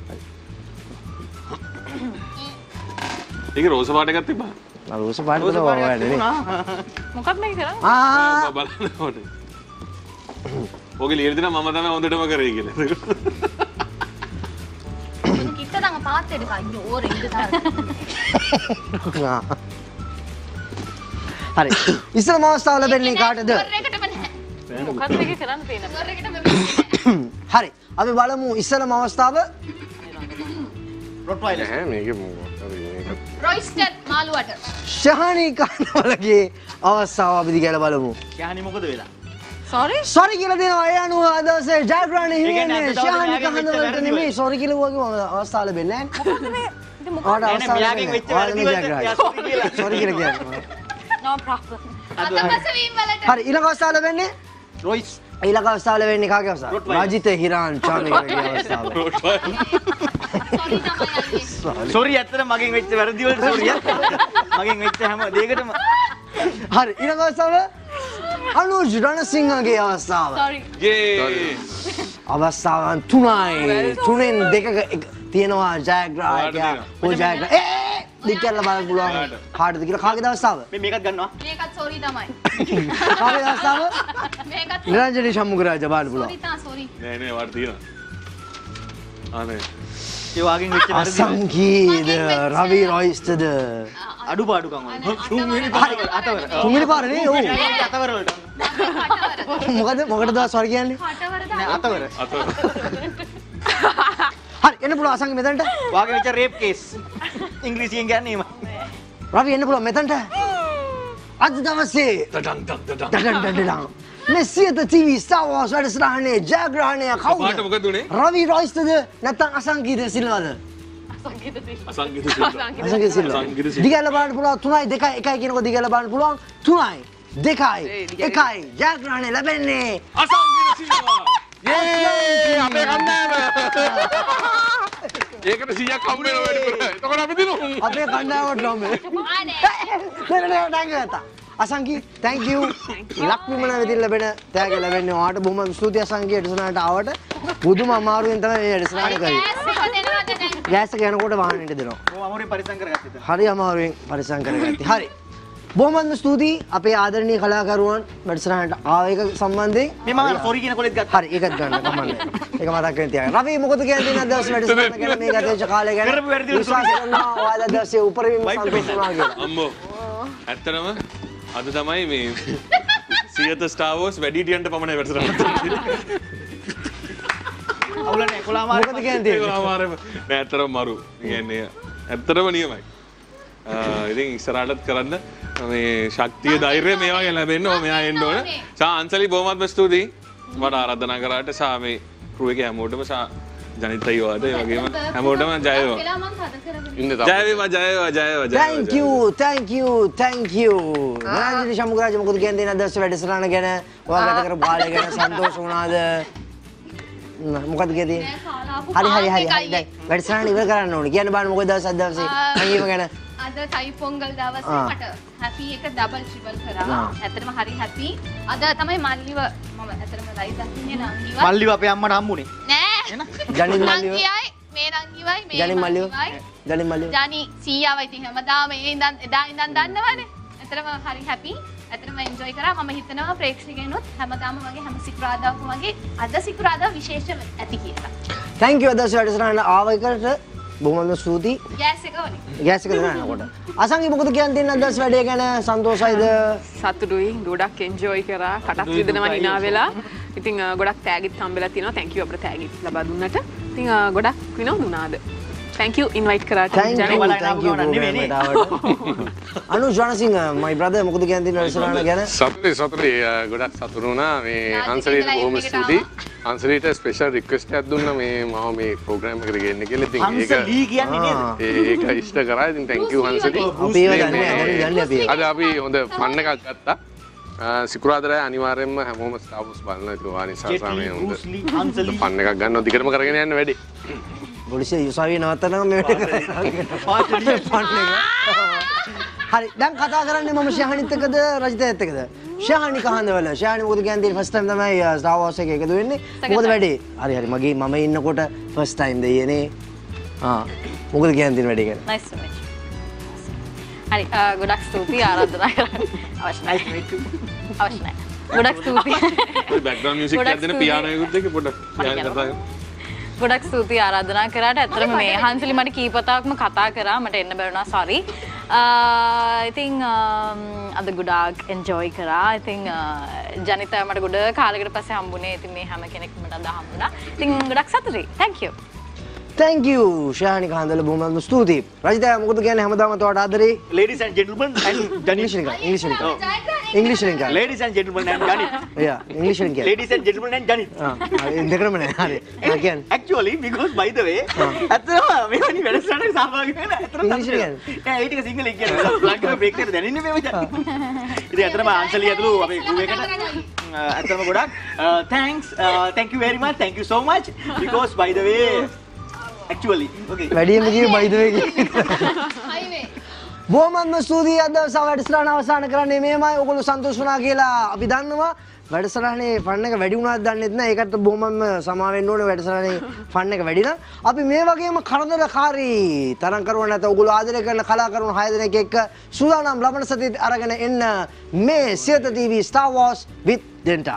ඒක රෝස පාට එකක් තිබ්බා. ආ රෝස පාට වල ඔයාලට නේ. මොකක්ද මේක කරන්නේ? ආ මම බලන්න ඕනේ. ඔගේ ලියලා දෙනා මම තමයි හොඳටම කරේ කියලා. கிட்ட தாங்க பார்த்து எடுக்க ஐயோ ரெண்டு தான் හරි ඉස්සරම අවස්ථාව ලැබෙන්නේ කාටද? මොකක්ද මේක කරන්න තියෙන්නේ? හරි අපි බලමු ඉස්සරම අවස්ථාව රොට්වයිලර්. නෑ මේක මොකක්ද මේක. රොයිස්ටර් මාළුවට ශහානී කන්නවලගේ අවස්ථාව අපි දිගට බලමු. ශහානී මොකද වෙලා? සෝරි සෝරි කියලා දෙනවා ඒ අනුව අද දවසේ ජයග්‍රහණය හිමියන්නේ ඒ කියන්නේ ශහානී අද දවසේ කන්නවලට වැරදි නෙමෙයි සෝරි කියලා වගේ අවස්ථාව ලැබෙන්නේ නැහැ. මොකක්ද මේ? ඉතින් මොකක්ද? ඔයාලට අවස්ථාව මෙයාගෙන් වෙච්ච වැරදි වලට සෝරි කියලා කියන්නේ. no problem. අතපසවීම් වලට හරි ඊළඟ අවස්ථාව ලැබෙන්නේ රොයිස් ඊළඟ අවස්ථාව ලැබෙන්නේ කාගේ අවස්ථාව? රොට්වයිලර්. රාජිත හිරාන් චාමිකගේ අවස්ථාව. සෝරි තමයි සෝරි ඇත්තට මගෙන් වෙච්ච වැරදි වලට සෝරිය. මගෙන් වෙච්ච හැම දෙයකටම හරි ඊළඟ අවස්ථාව අනුජ් රණසිංහගේ අවස්ථාව. sorry. යේ. අවස්ථාවන් තුනයි තුනෙන් දෙකක එක තියෙනවා ජයග්‍රාහකයා. ඔය ජයග්‍රාහක ඒ දිග්ගල්ලා බලන්න පුළුවන් කාටද කියලා කාගේද අවස්ථාව? මේ මේකත් ගන්නවා. මේකත් සෝරි තමයි කාගේද අවස්ථාව? මේකත් නිරංජනී සම්මුඛරාජ බලන්න පුළුවන්. සෝරි තා සෝරි නෑ නෑ වාට තියෙනවා. ආනේ. ඒ වාගෙන් වෙච්ච වැරදි වලට අසංගීද රවි රොයිස්ටද අඩුපාඩුකම් වලට. තුන්වෙනි පාර අතවර. තුන්වෙනි පාර නේ ඔව්. අතවර වලට. මොකද මොකටද සෝරි කියන්නේ? කටවර නෑ අතවර. හරි එන්න පුළුවන් අසංගී මෙතනට. වාගේ වෙච්ච රේප් කේස්. ඉංග්‍රීසියෙන් කියන්නේ එහෙම. රවි එන්න පුළුවන් මෙතනට. අද දවසේ ටඩන් ටඩන් ටඩන්. ඩඩන් ඩඩන් මේ සියත ටීවී Star Wars වැඩසටහනේ ජයග්‍රහණය කවුද? පාට මොකද උනේ? රවි රොයිස්ටද නැත්නම් අසංගීත සිල්වද? අසංගීත සිල්වා. අසංගීත සිල්වා. අසංගීත සිල්වා. දිගල බලන්න පුළුවන් තුනයි දෙකයි එකයි කියනකොට දිගල බලන්න පුළුවන් තුනයි දෙකයි එකයි ජයග්‍රහණය ලැබෙන්නේ අසංගීත සිල්වා. යේ අපේ කණ්ඩායම. ඒකට සීයක් හම්බ වෙනවා වැඩි කරා. එතකොට අපි දිනු. අපේ කණ්ඩායමට ලොම්බේ. ආනේ නෑ නෑ නෑ අසංගී thank you ලක්විමන වෙදින් ලැබෙන තෑග ලැබෙන්නේ ඔයාට බොහොම ස්තුතියි අසංගී එඩිසනට ආවට පුදුම අමාරුවෙන් තමයි මේ එඩිසනට කරේ ගෑස් එක දෙනවද දැන් ගෑස් එක යනකොට වාහනේට දෙනවා මම අමුරෙන් පරිස්සම් කරගත්තද? හරි අමාරුවෙන් පරිස්සම් කරගත්තා හරි බොහොමත්ම ස්තුතියි අපේ ආදරණීය කලාකරුවන් වැඩසටහනට ආව එක සම්බන්ධයෙන් මේ මම සෝරි කියන කොලෙත් ගත්තා. හරි ඒකත් ගන්න කමන්නේ ඒක මතක් කරගෙන තියාගන්න රවි මොකද කියන්නේ අද දවස් වැඩසටහන ගැන මේ ගතේච කාලය ගැන කරපු වැරදි වලට විශ්වාස කරනවා ඔයාලා දවසේ උපරිම සතුටු වෙනවා කියලා අම්මෝ. ඇත්තටම අද තමයි මේ සියත Star Wars වැඩිහිටියන්ට පමණයි වැඩසටහන. අවුල නැහැ කොලා මාරේ. මොකද කියන්නේ ඒක අමාරුම. නෑ ඇත්තටම මරු. කියන්නේ ඇත්තටම නියමයි. ඉතින් ඉස්සරහටත් කරන්න මේ ශක්තිය ධෛර්යය මේවා ගැන ලැබෙන්න ඕන මෙයා එන්න ඕන. සා අන්සලි බොහොමත්ම ස්තුතියි. මට ආරාධනා කරාට සා මේ ක්‍රූ එකේ හැමෝටම සා ජනිත් අයියෝට ඒ වගේම හැමෝටම ජය වේවා. කියලා මං හද කරගෙන ඉන්න ජය වේවා ජය වේවා ජය වේවා ජය thank you thank you thank you නරන්ජිනි සම්මුඛරාජ මොකද කියන්නේ අද දවසේ වැඩසටහන ගැන ඔයා ගත කරපු කාලය ගැන සන්තෝෂ වුණාද මොකද කියන්නේ හරි හරි හරි හරි දැන් වැඩසටහන ඉවර කරන්න ඕනේ කියන්න බලන්න මොකද දවස් අද දවසේ අංගීම ගැන අද තයි පොංගල් දවසේ මට හැපි එක ඩබල් ට්‍රිපල් කරා. ඇත්තටම හරි හැපි. අද තමයි මල්ලිව මම ඇත්තටම ලයිව් දකින්නේ නංගිව. මල්ලිව අපේ අම්මට හම්බුනේ. නෑ. ජනිත් මල්ලිව නංගියයි මේ නංගිවයි මේ ජනිත් මල්ලිව ජනිත් මල්ලිව ජනි සීයාවයි ඉතින් හැමදාම ඒ ඉඳන් එදා ඉඳන් දන්නවනේ. ඇත්තටම හරි හැපි. ඇත්තටම එන්ජොයි කරා. මම හිතනවා ප්‍රේක්ෂකයන්වත් හැමදාම වගේ හැම සිකුරාදාකම වගේ අද සිකුරාදා විශේෂ ඇති කියලා. thank you අද දවසේ වැඩසටහන ආව එකට බොහොමත්ම ස්තුතියි ගෑස් එක ඕනේ. ගෑස් එක දානකොට අසංගී මොකද කියන්න තියෙන අද දවසේ වැඩේ ගැන සන්තෝෂයිද සතුටුයි ගොඩක් එන්ජොයි කරා කටක් රිදෙනවා hina වෙලා. ඉතින් ගොඩක් තෑගිත් හම්බෙලා තියෙනවා. thank you අපිට තෑගිත් ලබා දුන්නට. ඉතින් ගොඩක් විනෝදුනාද. thank you invite කරාට. Thank you, thank you program එකට ආවට. අනුෂ් රණසිංහ my brother මොකද කියන්නේ වැඩසටහන ගැන? සතුටුයි සතුටුයි ගොඩක් සතුටු වුණා මේ හංසලීට බොහොම ස්තුතියි. හංසලීට ස්පෙෂල් රික්වෙස්ට් එකක් දුන්නා මේ මම මේ ප්‍රෝග්‍රෑම් එකට ගෙන්න කියලා. ඉතින් ඒක හංසලී කියන්නේ නේද? ඒක ඉෂ්ට කරා. ඉතින් thank you හංසලී. අපි ඒව දන්නේ නැහැ. දැන් යන්නේ අපි. අද අපි හොඳ ෆන් එකක් ගත්තා. සිකුරාදා අනිවාර්යෙන්ම හැමෝම ස්ටාර් වෝස් බලනවා. ඒක වානිසා සාමයේ හොඳ ෆන් එකක් ගන්නවා. දිගටම කරගෙන යන්න වැඩි. පොලිසිය යුසාවිය නවත්තනවා මේ වැඩ කරා. හරි දැන් කතා කරන්නේ මම ශාහනිත් එක්කද රජිතයත් එක්කද? ශාහනි කහඳවල. ශාහනි මොකද කියන්නේ ෆස්ට් ටයිම් තමයි ස්ටාර් වෝස් එකේ එකතු වෙන්නේ. මොකද වැඩේ? හරි හරි මගේ මම ඉන්නකොට ෆස්ට් ටයිම් දෙයනේ. ආ මොකද කියන්නේ වැඩේ ගැන? nice to meet you. හරි ගොඩක් ස්තුතියි ආරාධනා කරන්න. අවශ්‍ය නැහැ. අවශ්‍ය නැහැ. ගොඩක් ස්තුතියි. ඔය බෑග්ග්‍රවුන්ඩ් මියුසික් එකක් දෙන පියානෝ එකකුත් එක්ක පොඩ්ඩක් ශාහනි කතා කරමු. ගොඩක් ස්තුතියි ආරාධනා කරාට. ඇත්තටම මේ හංසලි මට කීපතාවක්ම කතා කරා. මට එන්න බැරුණා sorry. ඉතින් අද ගොඩාක් එන්ජොයි කරා. ඉතින් ජනිත මට ගොඩ කාලයකට පස්සේ හම්බුනේ. ඉතින් මේ හැම කෙනෙක්ම මට අද හම්බුණා. ඉතින් ගොඩක් සතුටුයි. thank you. thank you ශාහනි කහඳවල බොහොම ස්තුතියි. රජිත මොකද කියන්නේ හැමදාම තවට ආදරේ. ladies and gentlemen and English එකෙන් English එකෙන් English එකෙන් ladies and gentlemen and Janit. yeah English එකෙන් කියන්නේ. ladies and gentlemen and Janit. ආ දෙකම නෑ. හරි. ආ කියන්නේ actually because by the way අතරම මෙවැනි වැඩසටහනක සහභාගී වෙන අතරම English කියන්නේ. නෑ ඒ ටික සිංහලෙන් කියන්නේ. ප්ලග් එක බ්‍රේක් එකේ දැනෙන්නේ මේ මචං. ඉතින් අතරම අංශලිය ඇතුළු අපේ ගෲප් එකට අතරම ගොඩක් thanks uh, thank you very much thank you so much because by the way actually okay වැඩියෙන්ම කිව්වේ by the way highway බොහොමත්ම ස්තුතියි අද දවසේ වැඩසටහන අවසන් කරන්නේ මේමයි. ඔයගොල්ලෝ සන්තෝෂ වුණා කියලා අපි දන්නවා. වැඩසටහනේ ෆන් එක වැඩි වුණාද දන්නෙත් නැහැ. ඒකට බොහොමත්ම සමා වෙන්න ඕනේ වැඩසටහනේ ෆන් එක වැඩි නම්. අපි මේ වගේම කරදරකාරී තරම් කරුවා නැත ඔයගොල්ලෝ ආදරය කරන කලාකරුවෝ හය දෙනෙක් එක්ක සූදානම් ලබන සතියේ අරගෙන එන්න මේ Siyatha TV Star Wars with Denta.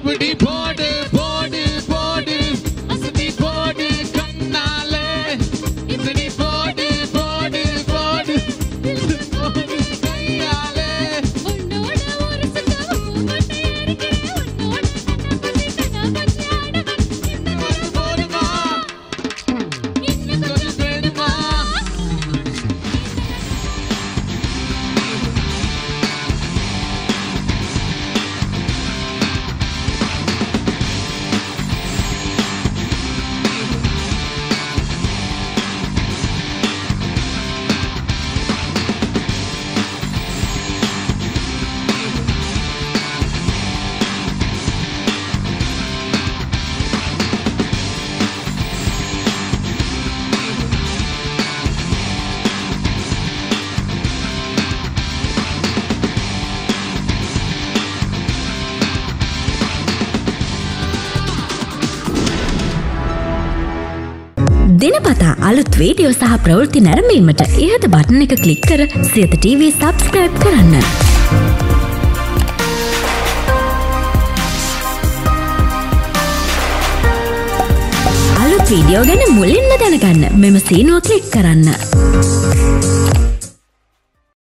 Kabaddi போடு போடு போடு அசதி போடு கண்ணாலே இப்படி போடு போடு போடு போடு கையாலே உன்னோட ஒரு சுத்தமும் கொண்டே இருக்கிறேன் உன்னோட கண்ணா பத்தி கண்ணா பத்தி ஆட போடுமா இன்னும் கொஞ்சம் வேணுமா දිනපතා අලුත් වීඩියෝ සහ ප්‍රවෘත්ති නැරඹීමට ඉහත බටන් එක ක්ලික් කර සියත ටීවී සබ්ස්ක්‍රයිබ් කරන්න. අලුත් වීඩියෝ ගැන මුලින්ම දැනගන්න මෙම සීනුව ක්ලික් කරන්න.